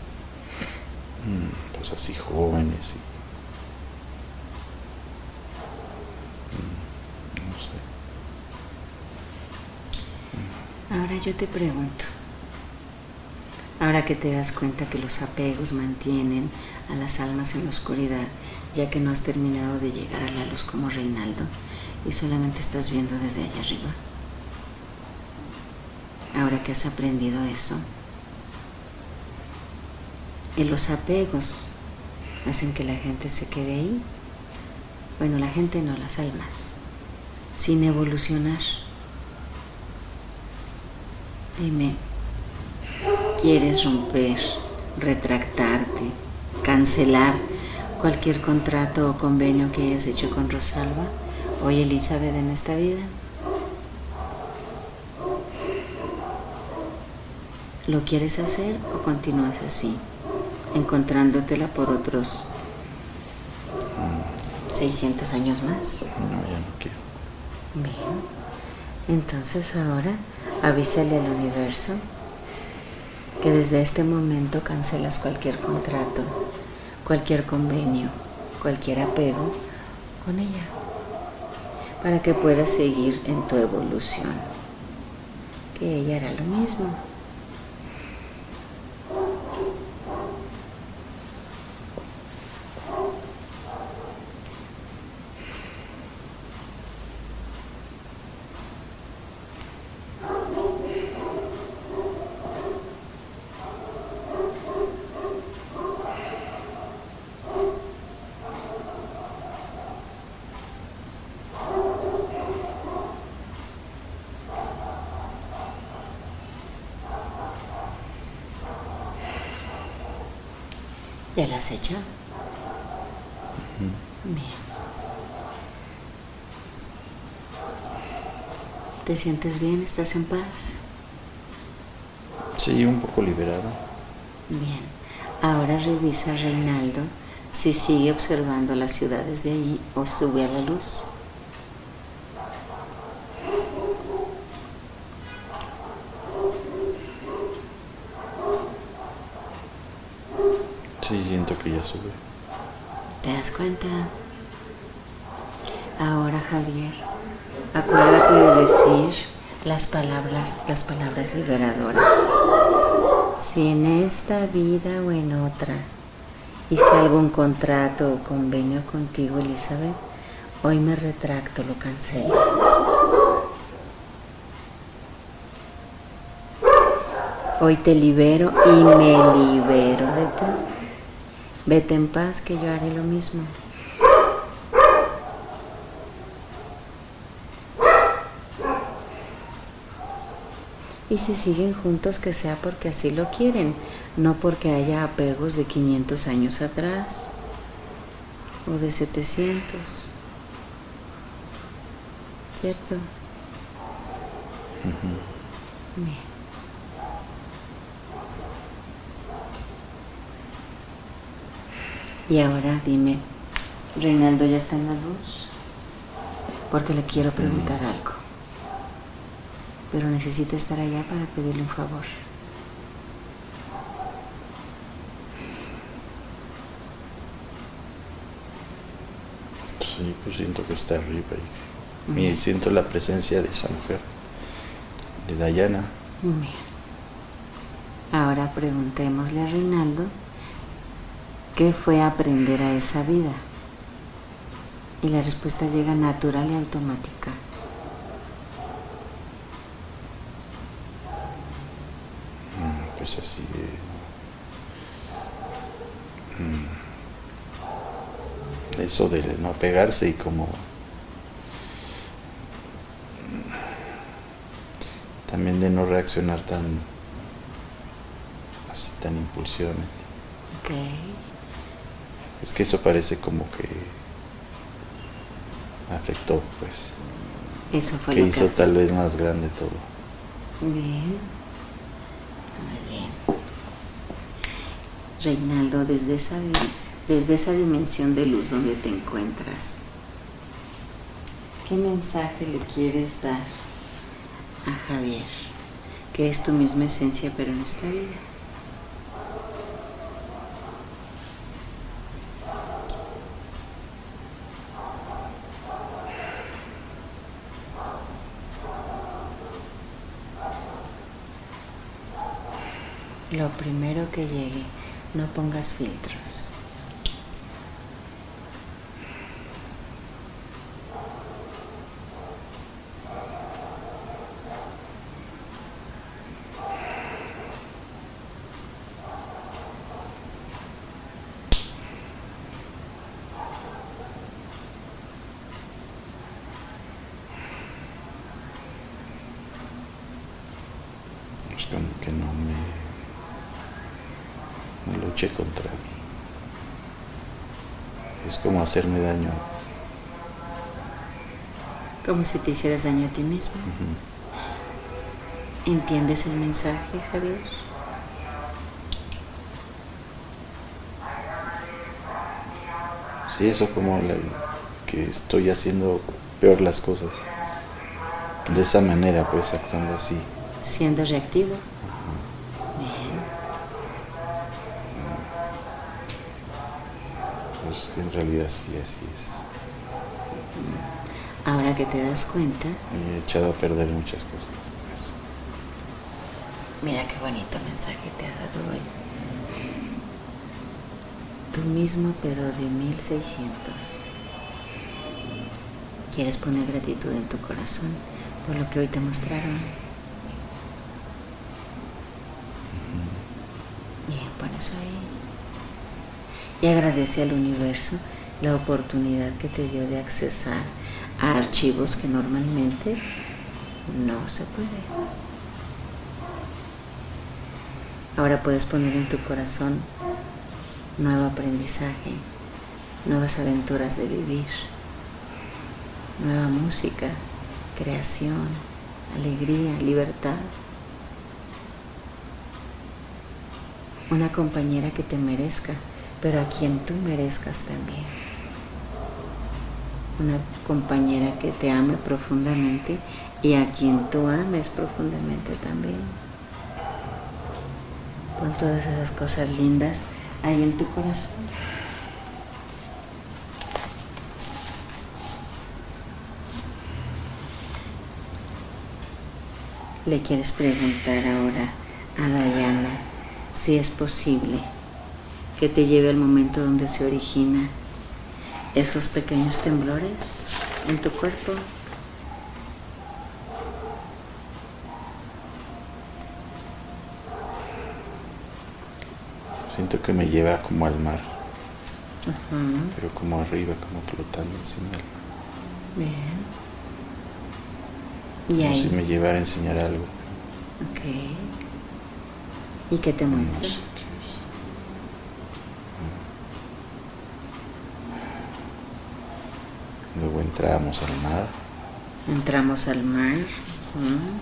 Speaker 2: pues así jóvenes y, no sé.
Speaker 1: Ahora yo te pregunto, ahora que te das cuenta que los apegos mantienen a las almas en la oscuridad, ya que no has terminado de llegar a la luz como Reinaldo y solamente estás viendo desde allá arriba. Ahora que has aprendido eso, y los apegos hacen que la gente se quede ahí, bueno, la gente no, las almas, sin evolucionar. Dime, ¿quieres romper, retractarte, cancelar cualquier contrato o convenio que hayas hecho con Rosalba o Elizabeth en esta vida? ¿Lo quieres hacer o continúas así, encontrándotela por otros seiscientos años más?
Speaker 2: No, ya no quiero.
Speaker 1: Bien, entonces ahora avísale al universo que desde este momento cancelas cualquier contrato, cualquier convenio, cualquier apego con ella, para que puedas seguir en tu evolución, que ella hará lo mismo. ¿Ya lo has hecho? Uh-huh. Bien. ¿Te sientes bien? ¿Estás en paz?
Speaker 2: Sí, un poco liberado.
Speaker 1: Bien. Ahora revisa, Reinaldo, si sigue observando las ciudades de allí o sube a la luz.
Speaker 2: Sí, siento que ya sube.
Speaker 1: ¿Te das cuenta? Ahora, Javier, acuérdate de decir las palabras, las palabras liberadoras. Si en esta vida o en otra hice algún contrato o convenio contigo, Elizabeth, hoy me retracto, lo cancelo. Hoy te libero y me libero de ti. Vete en paz, que yo haré lo mismo. Y si siguen juntos, que sea porque así lo quieren, no porque haya apegos de quinientos años atrás o de setecientos. ¿cierto?
Speaker 2: Ujú.
Speaker 1: Bien. Y ahora dime, ¿Reinaldo ya está en la luz? Porque le quiero preguntar algo. Pero necesita estar allá para pedirle un favor.
Speaker 2: Sí, pues siento que está arriba y,
Speaker 1: Bien.
Speaker 2: y siento la presencia de esa mujer, de Dayana.
Speaker 1: Bien. Ahora preguntémosle a Reinaldo qué fue aprender a esa vida. Y la respuesta llega natural y automática.
Speaker 2: Mm, Pues así de... mm, Eso de no pegarse y como... mm, También de no reaccionar tan... Así tan impulsivamente.
Speaker 1: Ok.
Speaker 2: Es que eso parece como que... afectó, pues.
Speaker 1: Eso fue
Speaker 2: Que
Speaker 1: lo
Speaker 2: hizo
Speaker 1: que...
Speaker 2: tal vez más grande todo.
Speaker 1: Bien. Muy bien. Reinaldo, desde esa, desde esa dimensión de luz donde te encuentras, ¿qué mensaje le quieres dar a Javier? Que es tu misma esencia, pero en esta vida. Lo primero que llegue, no pongas filtros.
Speaker 2: Es como que no me... no luché contra mí. Es como hacerme daño.
Speaker 1: Como si te hicieras daño a ti mismo.
Speaker 2: Ujú.
Speaker 1: ¿Entiendes el mensaje, Javier?
Speaker 2: Sí, eso como la- que estoy haciendo peor las cosas. De esa manera, pues, actuando así.
Speaker 1: Siendo reactivo. Bien.
Speaker 2: Pues en realidad sí, así es.
Speaker 1: Ahora que te das cuenta,
Speaker 2: He echado a perder muchas cosas. Pues.
Speaker 1: mira qué bonito mensaje te ha dado hoy. Tú mismo, pero de mil seiscientos. ¿Quieres poner gratitud en tu corazón por lo que hoy te mostraron? Bien, pon eso ahí. Y agradece al universo la oportunidad que te dio de accesar a archivos que normalmente no se puede. Ahora puedes poner en tu corazón nuevo aprendizaje, nuevas aventuras de vivir, nueva música, creación, alegría, libertad. Una compañera que te merezca, pero a quien tú merezcas también. Una compañera que te ame profundamente y a quien tú ames profundamente también. Pon todas esas cosas lindas ahí en tu corazón. Le quieres preguntar ahora a Dayana si es posible que te lleve al momento donde se origina esos pequeños temblores en tu cuerpo.
Speaker 2: Siento que me lleva como al mar,
Speaker 1: Ujú.
Speaker 2: pero como arriba, como flotando encima del mar.
Speaker 1: Bien. Y
Speaker 2: Como
Speaker 1: ahí,
Speaker 2: si me llevara a enseñar algo.
Speaker 1: ok. ¿Y qué te
Speaker 2: No
Speaker 1: muestra?
Speaker 2: sé qué es. Luego entramos al mar
Speaker 1: Entramos al mar. ¿Mm?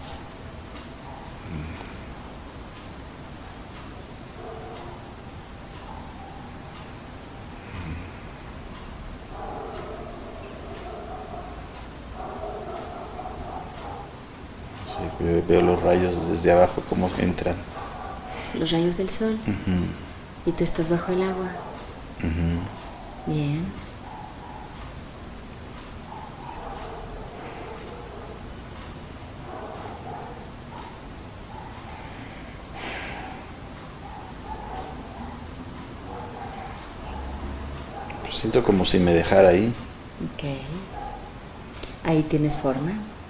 Speaker 2: Sí, veo los rayos desde abajo como entran.
Speaker 1: Los rayos del sol.
Speaker 2: Uh-huh.
Speaker 1: Y tú estás bajo el agua.
Speaker 2: Uh-huh.
Speaker 1: Bien.
Speaker 2: Pues siento como si me dejara ahí.
Speaker 1: Ok. Ahí tienes forma.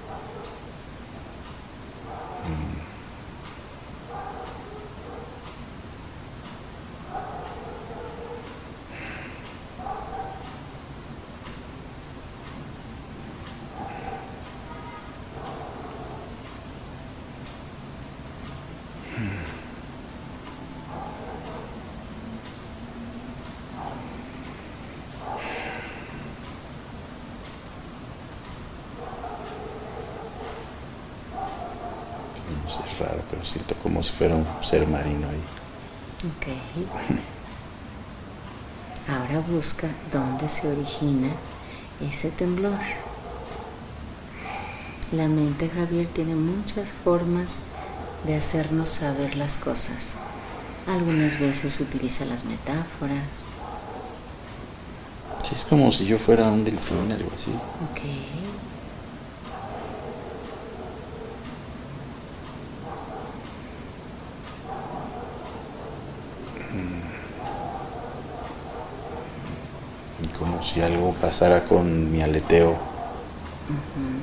Speaker 2: Es raro, pero siento como si fuera un ser marino ahí.
Speaker 1: Ok. Ahora busca dónde se origina ese temblor. La mente, Javier, tiene muchas formas de hacernos saber las cosas. Algunas veces utiliza las metáforas.
Speaker 2: Sí, es como si yo fuera un delfín, algo así.
Speaker 1: Ok.
Speaker 2: Como si algo pasara con mi aleteo.
Speaker 1: Uh-huh.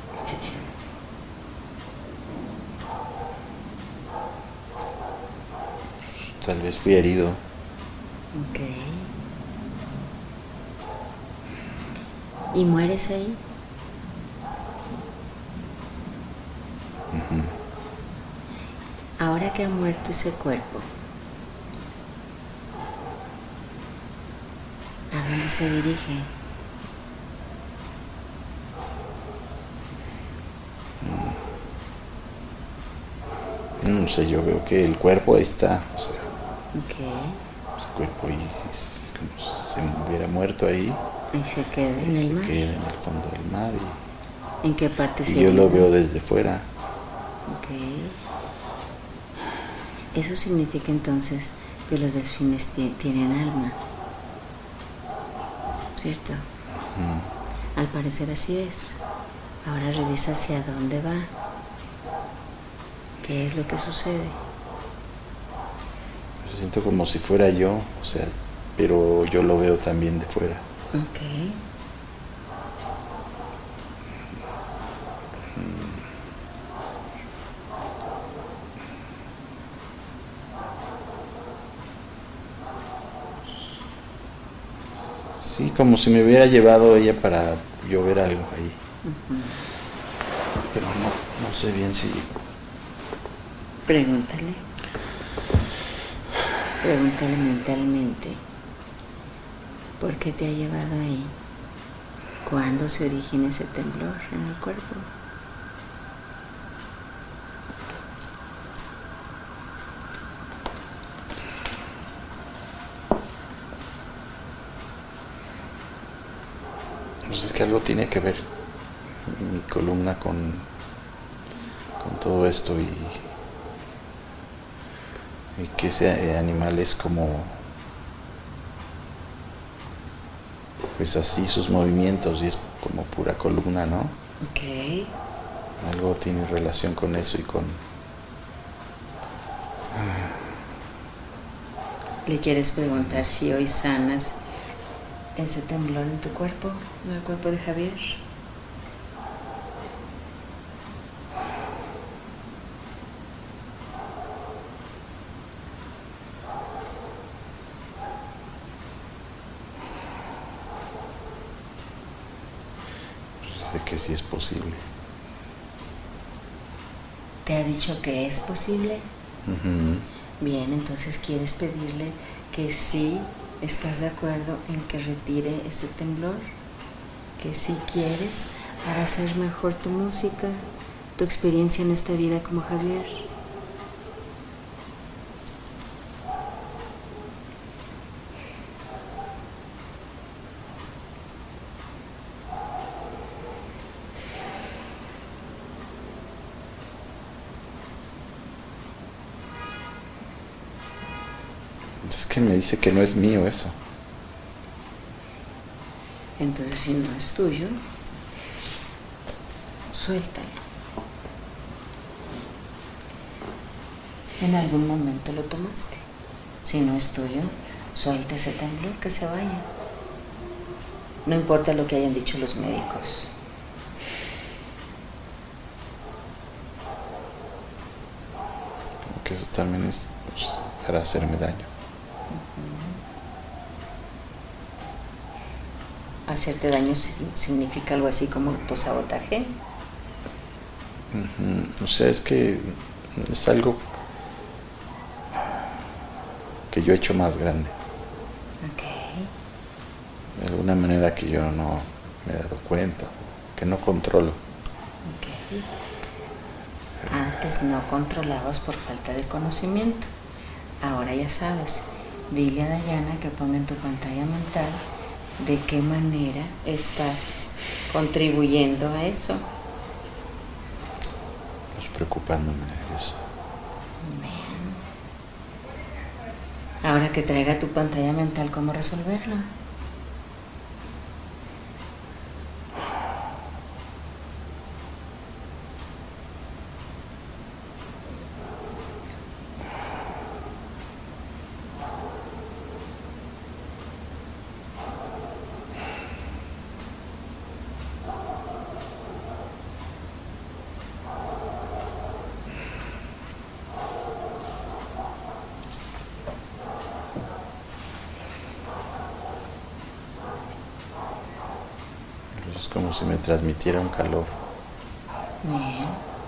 Speaker 2: Tal vez fui herido.
Speaker 1: Ok. ¿Y mueres ahí?
Speaker 2: Uh-huh.
Speaker 1: Ahora que ha muerto ese cuerpo, ¿a dónde se dirige?
Speaker 2: No sé, yo veo que el cuerpo ahí está, o sea,
Speaker 1: Ok.
Speaker 2: ese cuerpo ahí es como si se hubiera muerto ahí.
Speaker 1: Ahí se queda en
Speaker 2: y
Speaker 1: el
Speaker 2: se
Speaker 1: mar.
Speaker 2: queda en el fondo del mar. Y,
Speaker 1: ¿En qué parte se
Speaker 2: y yo lo
Speaker 1: queda?
Speaker 2: veo desde fuera.
Speaker 1: Ok. Eso significa entonces que los delfines tienen alma, ¿cierto?
Speaker 2: Uh-huh.
Speaker 1: Al parecer así es. Ahora revisa hacia dónde va. ¿Qué es lo que sucede?
Speaker 2: Yo siento como si fuera yo, o sea, pero yo lo veo también de fuera.
Speaker 1: Ok.
Speaker 2: Sí, como si me hubiera llevado ella para yo ver algo ahí.
Speaker 1: Uh-huh.
Speaker 2: Pero no, no sé bien si...
Speaker 1: Pregúntale. Pregúntale mentalmente. ¿Por qué te ha llevado ahí? ¿Cuándo se origina ese temblor en el cuerpo?
Speaker 2: Pues es que algo tiene que ver mi columna con, con todo esto y, y que ese animal es como, pues así sus movimientos y es como pura columna, ¿no?
Speaker 1: Ok.
Speaker 2: Algo tiene relación con eso y con...
Speaker 1: ¿Le quieres preguntar si hoy sanas ese temblor en tu cuerpo, en el cuerpo de Javier?
Speaker 2: Pues de que sí es posible.
Speaker 1: ¿Te ha dicho que es posible?
Speaker 2: Uh-huh.
Speaker 1: Bien, entonces quieres pedirle que sí estás de acuerdo en que retire ese temblor, que sí quieres para hacer mejor tu música, tu experiencia en esta vida como Javier.
Speaker 2: Es que me dice que no es mío eso.
Speaker 1: Entonces, si no es tuyo, suéltalo. En algún momento lo tomaste. Si no es tuyo, suelta ese temblor, que se vaya. No importa lo que hayan dicho los médicos.
Speaker 2: Como que eso también es, pues, para hacerme daño.
Speaker 1: Hacerte daño significa algo así como autosabotaje.
Speaker 2: Uh-huh. O sea, es que es algo que yo he hecho más grande.
Speaker 1: Ok.
Speaker 2: De alguna manera que yo no me he dado cuenta, que no controlo.
Speaker 1: Ok. Antes no controlabas por falta de conocimiento. Ahora ya sabes. Dile a Dayana que ponga en tu pantalla mental de qué manera estás contribuyendo a eso.
Speaker 2: Pues preocupándome de eso.
Speaker 1: Bien. Ahora que traiga tu pantalla mental, ¿cómo resolverlo?
Speaker 2: Es como si me transmitiera un calor.
Speaker 1: Bien.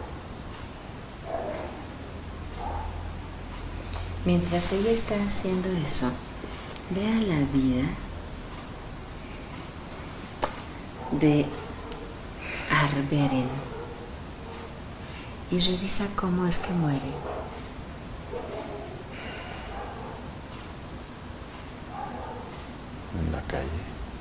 Speaker 1: Mientras ella está haciendo eso, ve a la vida de Arberen y revisa cómo es que muere.
Speaker 2: En la calle.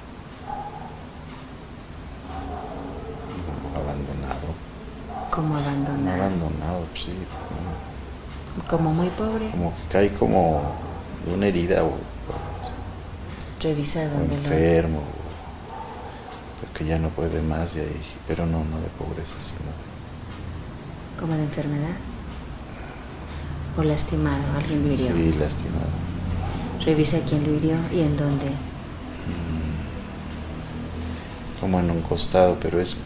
Speaker 2: Abandonado.
Speaker 1: Como abandonado.
Speaker 2: Abandonado, sí.
Speaker 1: Como muy pobre.
Speaker 2: Como que cae como de una herida o,
Speaker 1: Revisa
Speaker 2: o
Speaker 1: dónde
Speaker 2: enfermo, o, porque ya no puede más, y ahí, pero no, no de pobreza, sino de...
Speaker 1: ¿Como de enfermedad? ¿O lastimado? ¿Alguien lo hirió?
Speaker 2: Sí, lastimado.
Speaker 1: Revisa quién lo hirió y en dónde.
Speaker 2: Es como en un costado, pero es...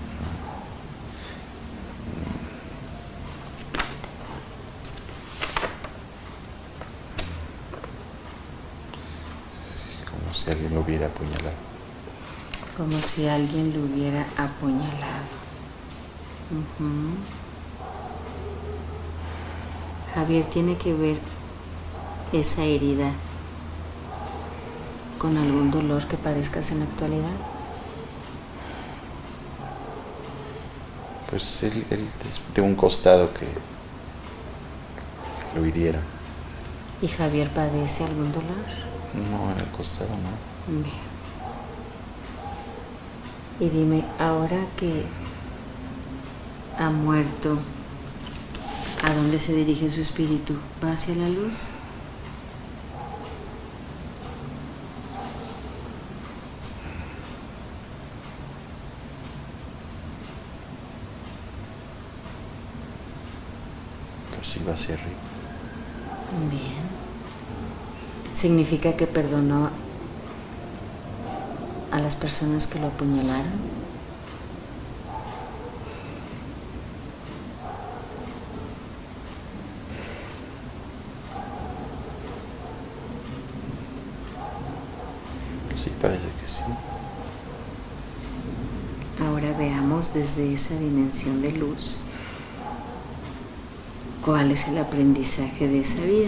Speaker 2: como si alguien lo hubiera apuñalado.
Speaker 1: Como si alguien lo hubiera apuñalado. Uh-huh. Javier, ¿tiene que ver esa herida con algún dolor que padezcas en la actualidad?
Speaker 2: Pues él, él es de un costado que lo hiriera.
Speaker 1: ¿Y Javier padece algún dolor?
Speaker 2: No, en el costado no.
Speaker 1: Bien. Y dime, ahora que ha muerto, ¿a dónde se dirige su espíritu? ¿Va hacia la luz?
Speaker 2: Pues sí, va hacia arriba.
Speaker 1: Bien. ¿Significa que perdonó a las personas que lo apuñalaron?
Speaker 2: Sí, parece que sí.
Speaker 1: Ahora veamos desde esa dimensión de luz cuál es el aprendizaje de esa vida.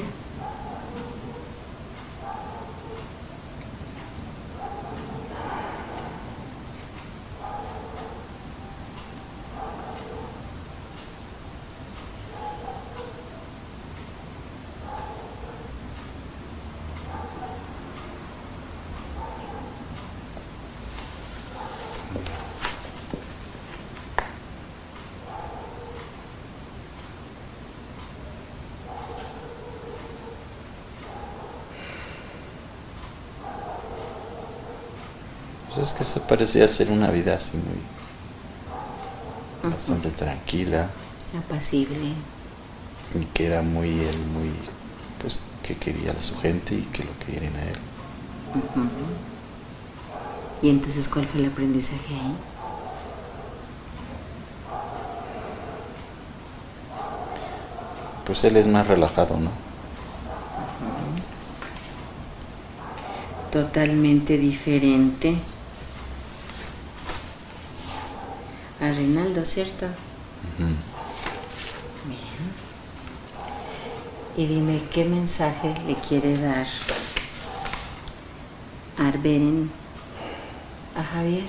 Speaker 2: Pues es que eso parecía ser una vida así muy,
Speaker 1: uh-huh.
Speaker 2: bastante tranquila.
Speaker 1: Apacible.
Speaker 2: Y que era muy él, muy, pues que quería a su gente y que lo querían a él.
Speaker 1: Uh-huh. ¿Y entonces cuál fue el aprendizaje ahí?
Speaker 2: Pues él es más relajado, ¿no?
Speaker 1: Uh-huh. Totalmente diferente a Reinaldo, ¿cierto?
Speaker 2: Uh-huh.
Speaker 1: Bien. Y dime, ¿qué mensaje le quiere dar Arberen a Javier?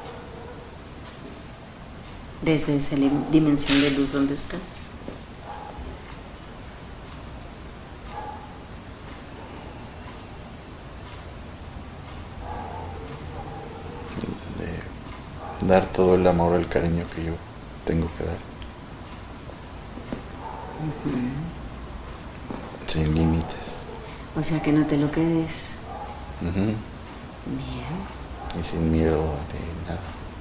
Speaker 1: Desde esa dimensión de luz, ¿dónde está?
Speaker 2: De dar todo el amor, el cariño que yo tengo que dar.
Speaker 1: Uh-huh.
Speaker 2: Sin límites.
Speaker 1: O sea, que no te lo quedes.
Speaker 2: Uh-huh.
Speaker 1: Bien.
Speaker 2: Y sin miedo de nada.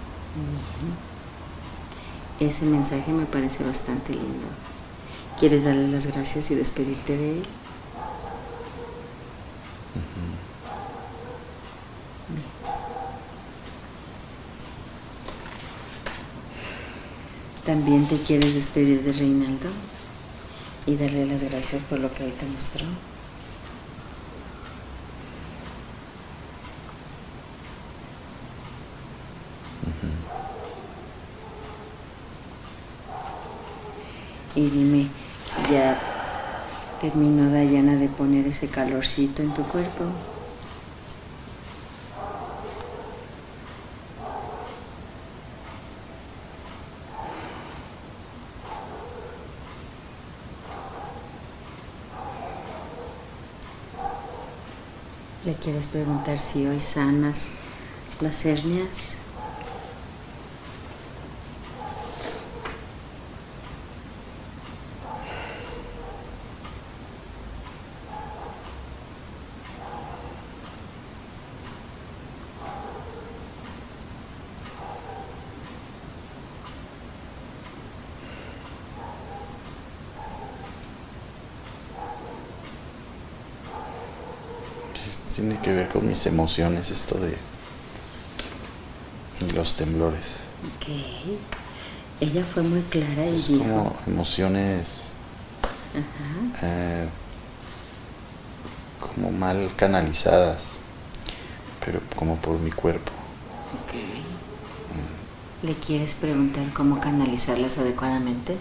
Speaker 1: Bien. Ese mensaje me parece bastante lindo. ¿Quieres darle las gracias y despedirte de él?
Speaker 2: Uh-huh.
Speaker 1: Bien. ¿También te quieres despedir de Reinaldo y darle las gracias por lo que hoy te mostró?
Speaker 2: Uh-huh.
Speaker 1: Y dime, ¿ya terminó Dayana de poner ese calorcito en tu cuerpo? ¿Le quieres preguntar si hoy sanas las hernias?
Speaker 2: Tiene que ver con mis emociones, esto de los temblores.
Speaker 1: Ok. Ella fue muy clara y
Speaker 2: es
Speaker 1: dijo...
Speaker 2: como emociones
Speaker 1: Ajá.
Speaker 2: eh, como mal canalizadas, pero como por mi cuerpo.
Speaker 1: Ok. Mm. ¿Le quieres preguntar cómo canalizarlas adecuadamente?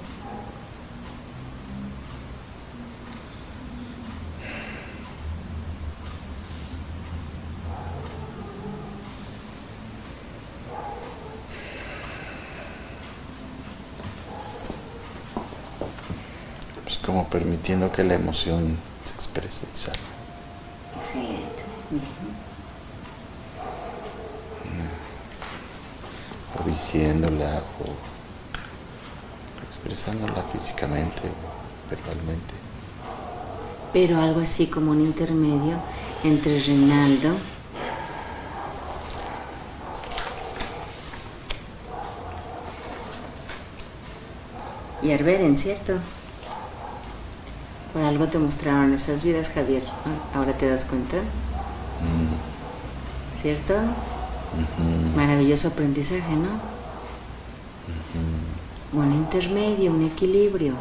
Speaker 2: Como permitiendo que la emoción se exprese y salga.
Speaker 1: Excelente. Bien.
Speaker 2: O diciéndola o expresándola físicamente o verbalmente.
Speaker 1: Pero algo así como un intermedio entre Reinaldo y Arberen, ¿cierto? Por algo te mostraron esas vidas, Javier. ¿Ahora te das cuenta?
Speaker 2: Mm.
Speaker 1: ¿Cierto?
Speaker 2: Uh-huh.
Speaker 1: Maravilloso aprendizaje, ¿no?
Speaker 2: Uh-huh.
Speaker 1: Un intermedio, un equilibrio.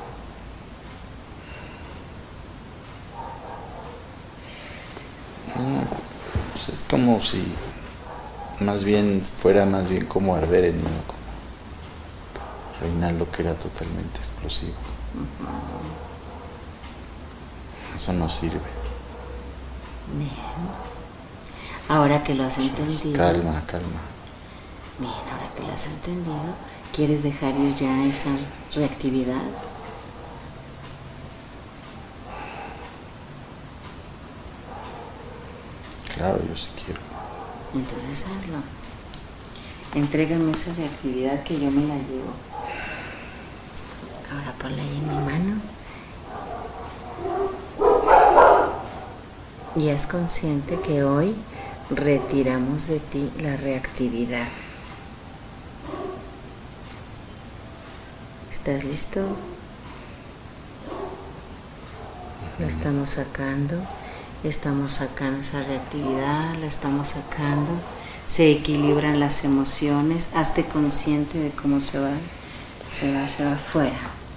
Speaker 2: No, pues es como si más bien fuera más bien como Arberen y no como Reinaldo, que era totalmente explosivo.
Speaker 1: Uh-huh.
Speaker 2: Eso no sirve.
Speaker 1: Bien. Ahora que lo has
Speaker 2: Pues
Speaker 1: entendido.
Speaker 2: calma, calma.
Speaker 1: Bien, ahora que lo has entendido, ¿quieres dejar ir ya esa reactividad?
Speaker 2: Claro, yo sí quiero.
Speaker 1: Entonces hazlo. Entrégame esa reactividad que yo me la llevo. Ahora ponla ahí en mi mano. Y es consciente que hoy retiramos de ti la reactividad. ¿Estás listo? Lo estamos sacando, estamos sacando esa reactividad, la estamos sacando, se equilibran las emociones, hazte consciente de cómo se va, se va, se va afuera.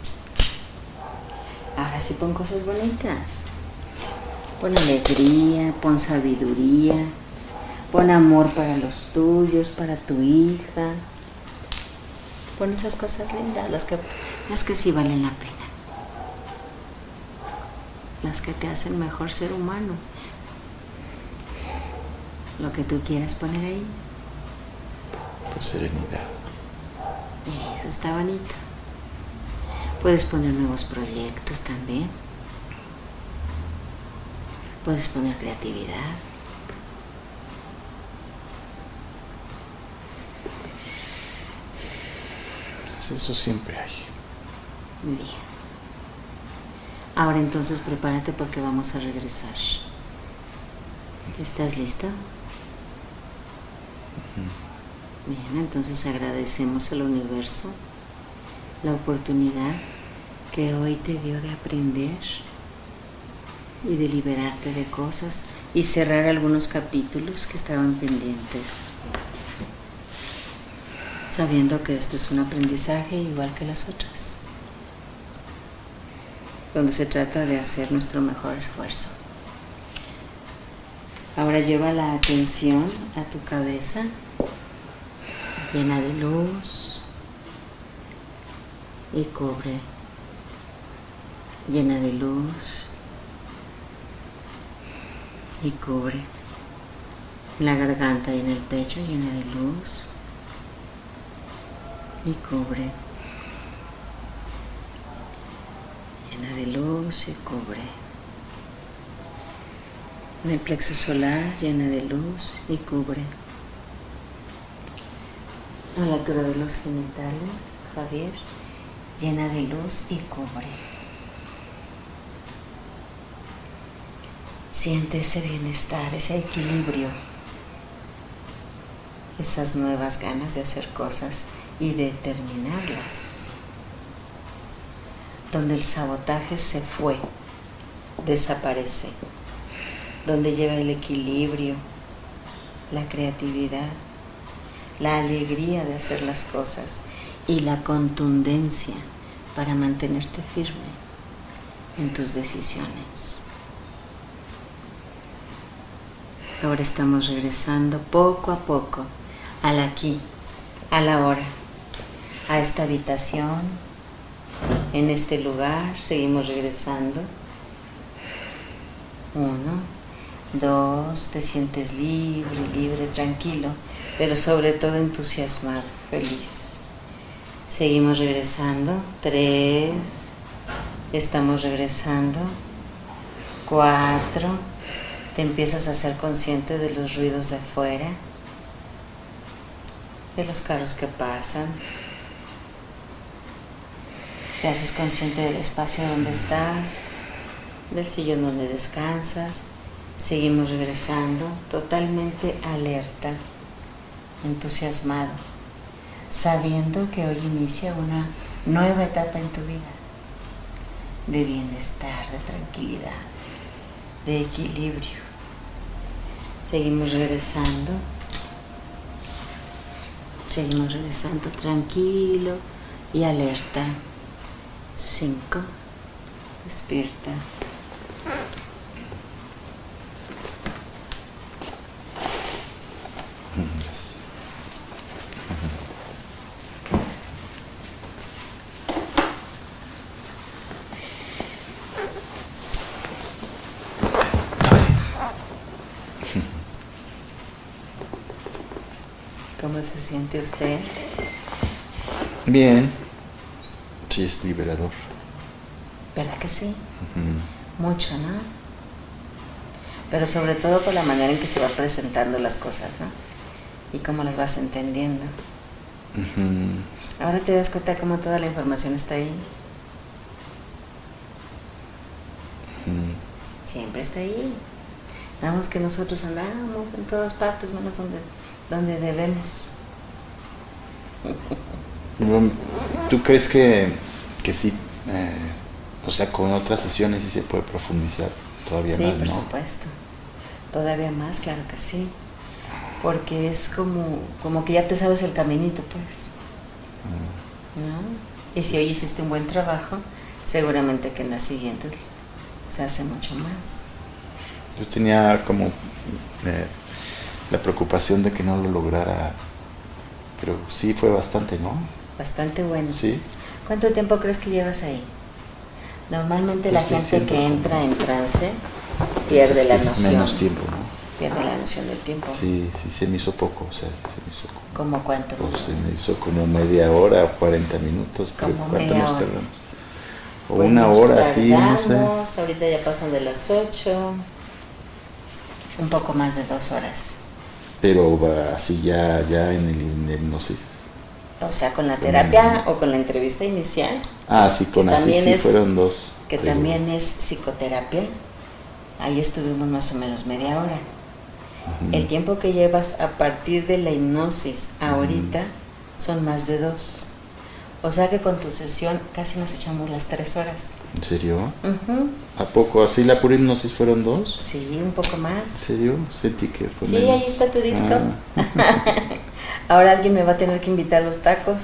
Speaker 1: Ahora sí pon cosas bonitas, pon alegría, pon sabiduría, pon amor para los tuyos, para tu hija, pon esas cosas lindas, las que, las que sí valen la pena. Las que te hacen mejor ser humano. Lo que tú quieras poner ahí.
Speaker 2: Pues serenidad.
Speaker 1: Eso está bonito. Puedes poner nuevos proyectos también. Puedes poner creatividad.
Speaker 2: Pues eso siempre hay.
Speaker 1: Bien. Ahora entonces prepárate porque vamos a regresar. ¿Estás listo? Uh-huh. Bien, entonces agradecemos al universo la oportunidad que hoy te dio de aprender y de liberarte de cosas y cerrar algunos capítulos que estaban pendientes, sabiendo que este es un aprendizaje igual que las otras, donde se trata de hacer nuestro mejor esfuerzo. Ahora lleva la atención a tu cabeza, llena de luz, y cubre, llena de luz, y cubre. La garganta y en el pecho llena de luz, y cubre. Llena de luz y cubre. En el plexo solar, llena de luz y cubre. A la altura de los genitales, Javier, llena de luz y cubre. Siente ese bienestar, ese equilibrio, esas nuevas ganas de hacer cosas y de terminarlas, donde el sabotaje se fue, desaparece, donde lleva el equilibrio, la creatividad, la alegría de hacer las cosas y la contundencia para mantenerte firme en tus decisiones. Ahora estamos regresando poco a poco al aquí, a la hora, a esta habitación, en este lugar. Seguimos regresando. Uno, dos, te sientes libre, libre, tranquilo, pero sobre todo entusiasmado, feliz. Seguimos regresando. Tres, estamos regresando. Cuatro, te empiezas a ser consciente de los ruidos de afuera, de los carros que pasan. Te haces consciente del espacio donde estás, del sillón donde descansas. Seguimos regresando, totalmente alerta, entusiasmado, sabiendo que hoy inicia una nueva etapa en tu vida, de bienestar, de tranquilidad, de equilibrio. Seguimos regresando, seguimos regresando tranquilo y alerta. Cinco, despierta.
Speaker 2: Yes.
Speaker 1: ¿Cómo se siente usted?
Speaker 2: Bien. Sí, es liberador.
Speaker 1: ¿Verdad que sí?
Speaker 2: Uh-huh.
Speaker 1: Mucho, ¿no? Pero sobre todo por la manera en que se va presentando las cosas, ¿no? Y cómo las vas entendiendo.
Speaker 2: Uh-huh.
Speaker 1: Ahora te das cuenta cómo toda la información está ahí.
Speaker 2: Uh-huh.
Speaker 1: Siempre está ahí. Nada más que nosotros andamos en todas partes, menos donde, donde debemos.
Speaker 2: ¿Tú crees que, que sí, eh, o sea, con otras sesiones sí se puede profundizar todavía
Speaker 1: sí,
Speaker 2: más,
Speaker 1: por
Speaker 2: ¿no?
Speaker 1: supuesto. Todavía más, claro que sí. Porque es como, como que ya te sabes el caminito, pues. Mm. ¿No? Y si hoy hiciste un buen trabajo, seguramente que en las siguientes se hace mucho más.
Speaker 2: Yo tenía como eh, la preocupación de que no lo lograra, pero sí fue bastante, ¿no?
Speaker 1: Bastante bueno.
Speaker 2: Sí.
Speaker 1: ¿Cuánto tiempo crees que llevas ahí? Normalmente pues la sí, gente que entra en trance pierde la noción.
Speaker 2: Menos tiempo, ¿no?
Speaker 1: Pierde la noción del tiempo.
Speaker 2: Sí, sí se me hizo poco, o sea, sí se me hizo como...
Speaker 1: ¿Cómo cuánto?
Speaker 2: Pues se me hizo como media hora o cuarenta minutos.
Speaker 1: Como media hora.
Speaker 2: O pues una hora, sí, no sé.
Speaker 1: Ahorita ya pasan de las ocho, un poco más de dos horas.
Speaker 2: Pero va así ya, ya en el hipnosis.
Speaker 1: O sea, con la terapia o con la entrevista inicial.
Speaker 2: Ah, sí, con así sí es, fueron dos.
Speaker 1: Que pero... también es psicoterapia. Ahí estuvimos más o menos media hora. Uh-huh. El tiempo que llevas a partir de la hipnosis ahorita uh-huh. son más de dos. O sea que con tu sesión casi nos echamos las tres horas.
Speaker 2: ¿En serio?
Speaker 1: Uh-huh.
Speaker 2: ¿A poco? ¿Así la pura hipnosis fueron dos?
Speaker 1: Sí, un poco más.
Speaker 2: ¿En serio? Sentí que fue
Speaker 1: Sí,
Speaker 2: menos.
Speaker 1: ahí está tu disco. Ah. Ahora alguien me va a tener que invitar a los tacos.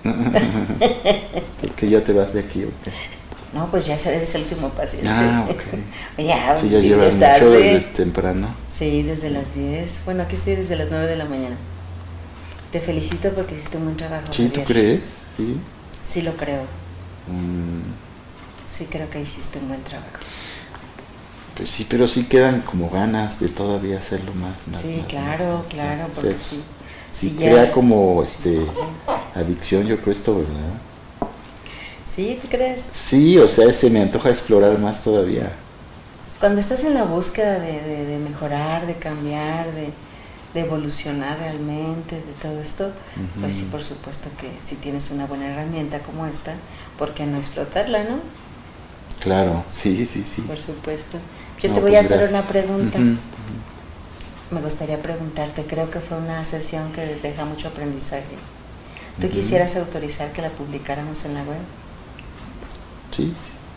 Speaker 2: Porque ya te vas de aquí, ¿o qué?
Speaker 1: No, pues ya eres el último paciente.
Speaker 2: Ah, ok.
Speaker 1: ya,
Speaker 2: sí, ya llevas mucho desde temprano.
Speaker 1: Sí, desde las diez. Bueno, aquí estoy desde las nueve de la mañana. Te felicito porque hiciste un buen trabajo.
Speaker 2: Sí,
Speaker 1: Javier.
Speaker 2: ¿tú crees? Sí.
Speaker 1: Sí lo creo.
Speaker 2: Mm.
Speaker 1: Sí creo que hiciste un buen trabajo.
Speaker 2: Pues sí, pero sí quedan como ganas de todavía hacerlo más. más
Speaker 1: sí,
Speaker 2: más,
Speaker 1: claro, más, claro,
Speaker 2: más.
Speaker 1: porque
Speaker 2: O sea,
Speaker 1: sí.
Speaker 2: Sí,
Speaker 1: sí
Speaker 2: crea
Speaker 1: ya,
Speaker 2: como este adicción, yo creo esto, ¿verdad?
Speaker 1: ¿Sí? ¿Tú crees?
Speaker 2: Sí, o sea, se me antoja explorar más todavía.
Speaker 1: Cuando estás en la búsqueda de, de, de mejorar, de cambiar, de, de evolucionar realmente, de todo esto, uh-huh. pues sí, por supuesto que si tienes una buena herramienta como esta, ¿por qué no explotarla, no?
Speaker 2: Claro, sí, sí, sí.
Speaker 1: Por supuesto. Yo
Speaker 2: no,
Speaker 1: te voy
Speaker 2: pues
Speaker 1: a hacer
Speaker 2: gracias.
Speaker 1: una pregunta.
Speaker 2: Uh-huh.
Speaker 1: Me gustaría preguntarte, creo que fue una sesión que deja mucho aprendizaje. ¿Tú
Speaker 2: Uh-huh.
Speaker 1: quisieras autorizar que la publicáramos en la web?
Speaker 2: Sí.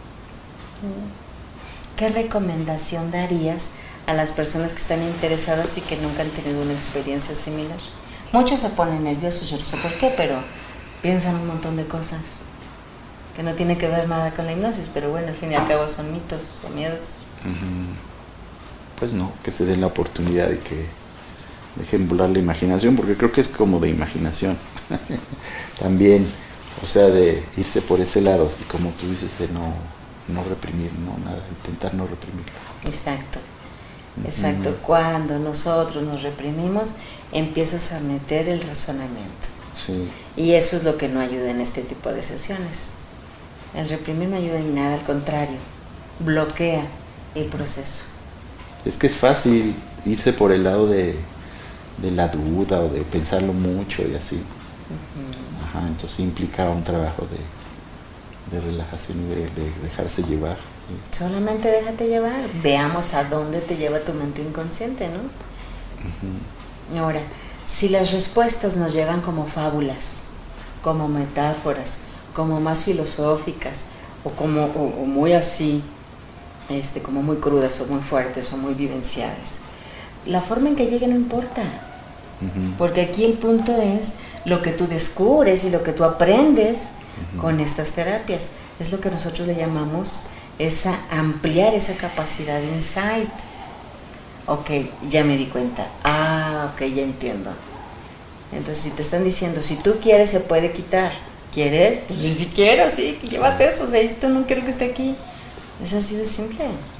Speaker 1: ¿Qué recomendación darías a las personas que están interesadas y que nunca han tenido una experiencia similar? Muchos se ponen nerviosos, yo no sé por qué, pero piensan un montón de cosas que no tienen que ver nada con la hipnosis, pero bueno, al fin y al cabo son mitos o miedos.
Speaker 2: Uh-huh. Pues no, que se den la oportunidad y que dejen volar la imaginación, porque creo que es como de imaginación también, o sea, de irse por ese lado, y como tú dices, de no, no reprimir, no nada, intentar no reprimir.
Speaker 1: Exacto, exacto. Uh-huh. Cuando nosotros nos reprimimos, empiezas a meter el razonamiento.
Speaker 2: Sí.
Speaker 1: Y eso es lo que no ayuda en este tipo de sesiones. El reprimir no ayuda en nada, al contrario, bloquea el proceso.
Speaker 2: Es que es fácil irse por el lado de, de la duda o de pensarlo mucho y así. Uh-huh. Ajá, entonces implica un trabajo de, de relajación y de, de dejarse llevar. ¿Sí?
Speaker 1: Solamente déjate llevar. Veamos a dónde te lleva tu mente inconsciente, ¿no? Uh-huh. Ahora, si las respuestas nos llegan como fábulas, como metáforas, como más filosóficas o como o, o muy así, este, como muy crudas o muy fuertes o muy vivenciales, la forma en que llegue no importa, uh-huh. porque aquí el punto es lo que tú descubres y lo que tú aprendes uh-huh. con estas terapias. Es lo que nosotros le llamamos esa ampliar esa capacidad de insight. Ok, ya me di cuenta. Ah, ok, ya entiendo. Entonces, si te están diciendo, si tú quieres, se puede quitar. ¿Quieres? Pues si quiero, sí, llévate eso. O sea, esto no quiero que esté aquí. Es así de simple.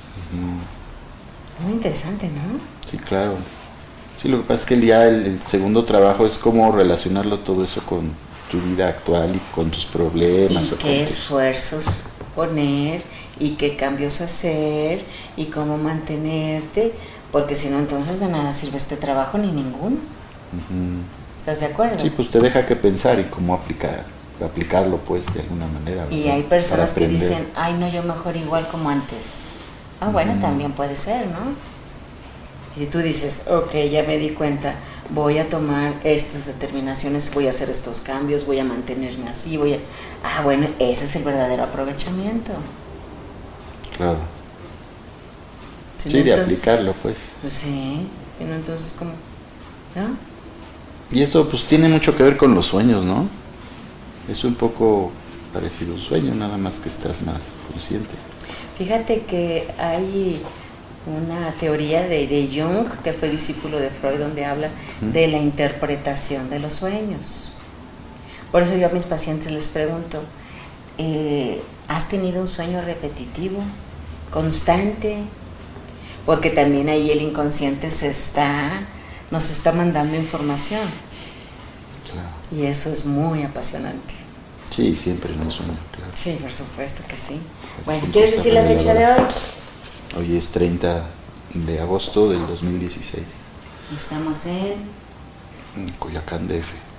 Speaker 1: Uh-huh. Muy interesante, ¿no?
Speaker 2: Sí, claro. Sí, lo que pasa es que ya el, el segundo trabajo es cómo relacionarlo todo eso con tu vida actual y con tus problemas.
Speaker 1: Y qué esfuerzos poner y qué cambios hacer y cómo mantenerte, porque si no, entonces de nada sirve este trabajo ni ninguno. Uh-huh. ¿Estás de acuerdo?
Speaker 2: Sí, pues te deja que pensar y cómo aplicar, aplicarlo pues de alguna manera. ¿Verdad?
Speaker 1: Y hay personas que dicen, ay no, yo mejor igual como antes. Ah, bueno, uh-huh. también puede ser, ¿no? Y si tú dices, ok, ya me di cuenta, voy a tomar estas determinaciones, voy a hacer estos cambios, voy a mantenerme así, voy a... Ah, bueno, ese es el verdadero aprovechamiento.
Speaker 2: Claro.
Speaker 1: Si
Speaker 2: Sí,
Speaker 1: no,
Speaker 2: de
Speaker 1: entonces,
Speaker 2: aplicarlo, pues.
Speaker 1: Pues sí, si no, entonces, ¿cómo? ¿No?
Speaker 2: Y esto pues tiene mucho que ver con los sueños, ¿no? Es un poco parecido a un sueño, nada más que estás más consciente.
Speaker 1: Fíjate que hay una teoría de, de Jung, que fue discípulo de Freud, donde habla uh-huh. de la interpretación de los sueños. Por eso yo a mis pacientes les pregunto, eh, ¿has tenido un sueño repetitivo, constante? Porque también ahí el inconsciente se está, nos está mandando información.
Speaker 2: Claro.
Speaker 1: Y eso es muy apasionante.
Speaker 2: Sí, siempre en un sueño, claro.
Speaker 1: Sí, por supuesto que sí. Bueno, ¿quieres decir la fecha de hoy?
Speaker 2: Hoy es treinta de agosto del dos mil dieciséis.
Speaker 1: Estamos en...
Speaker 2: En Coyoacán, D F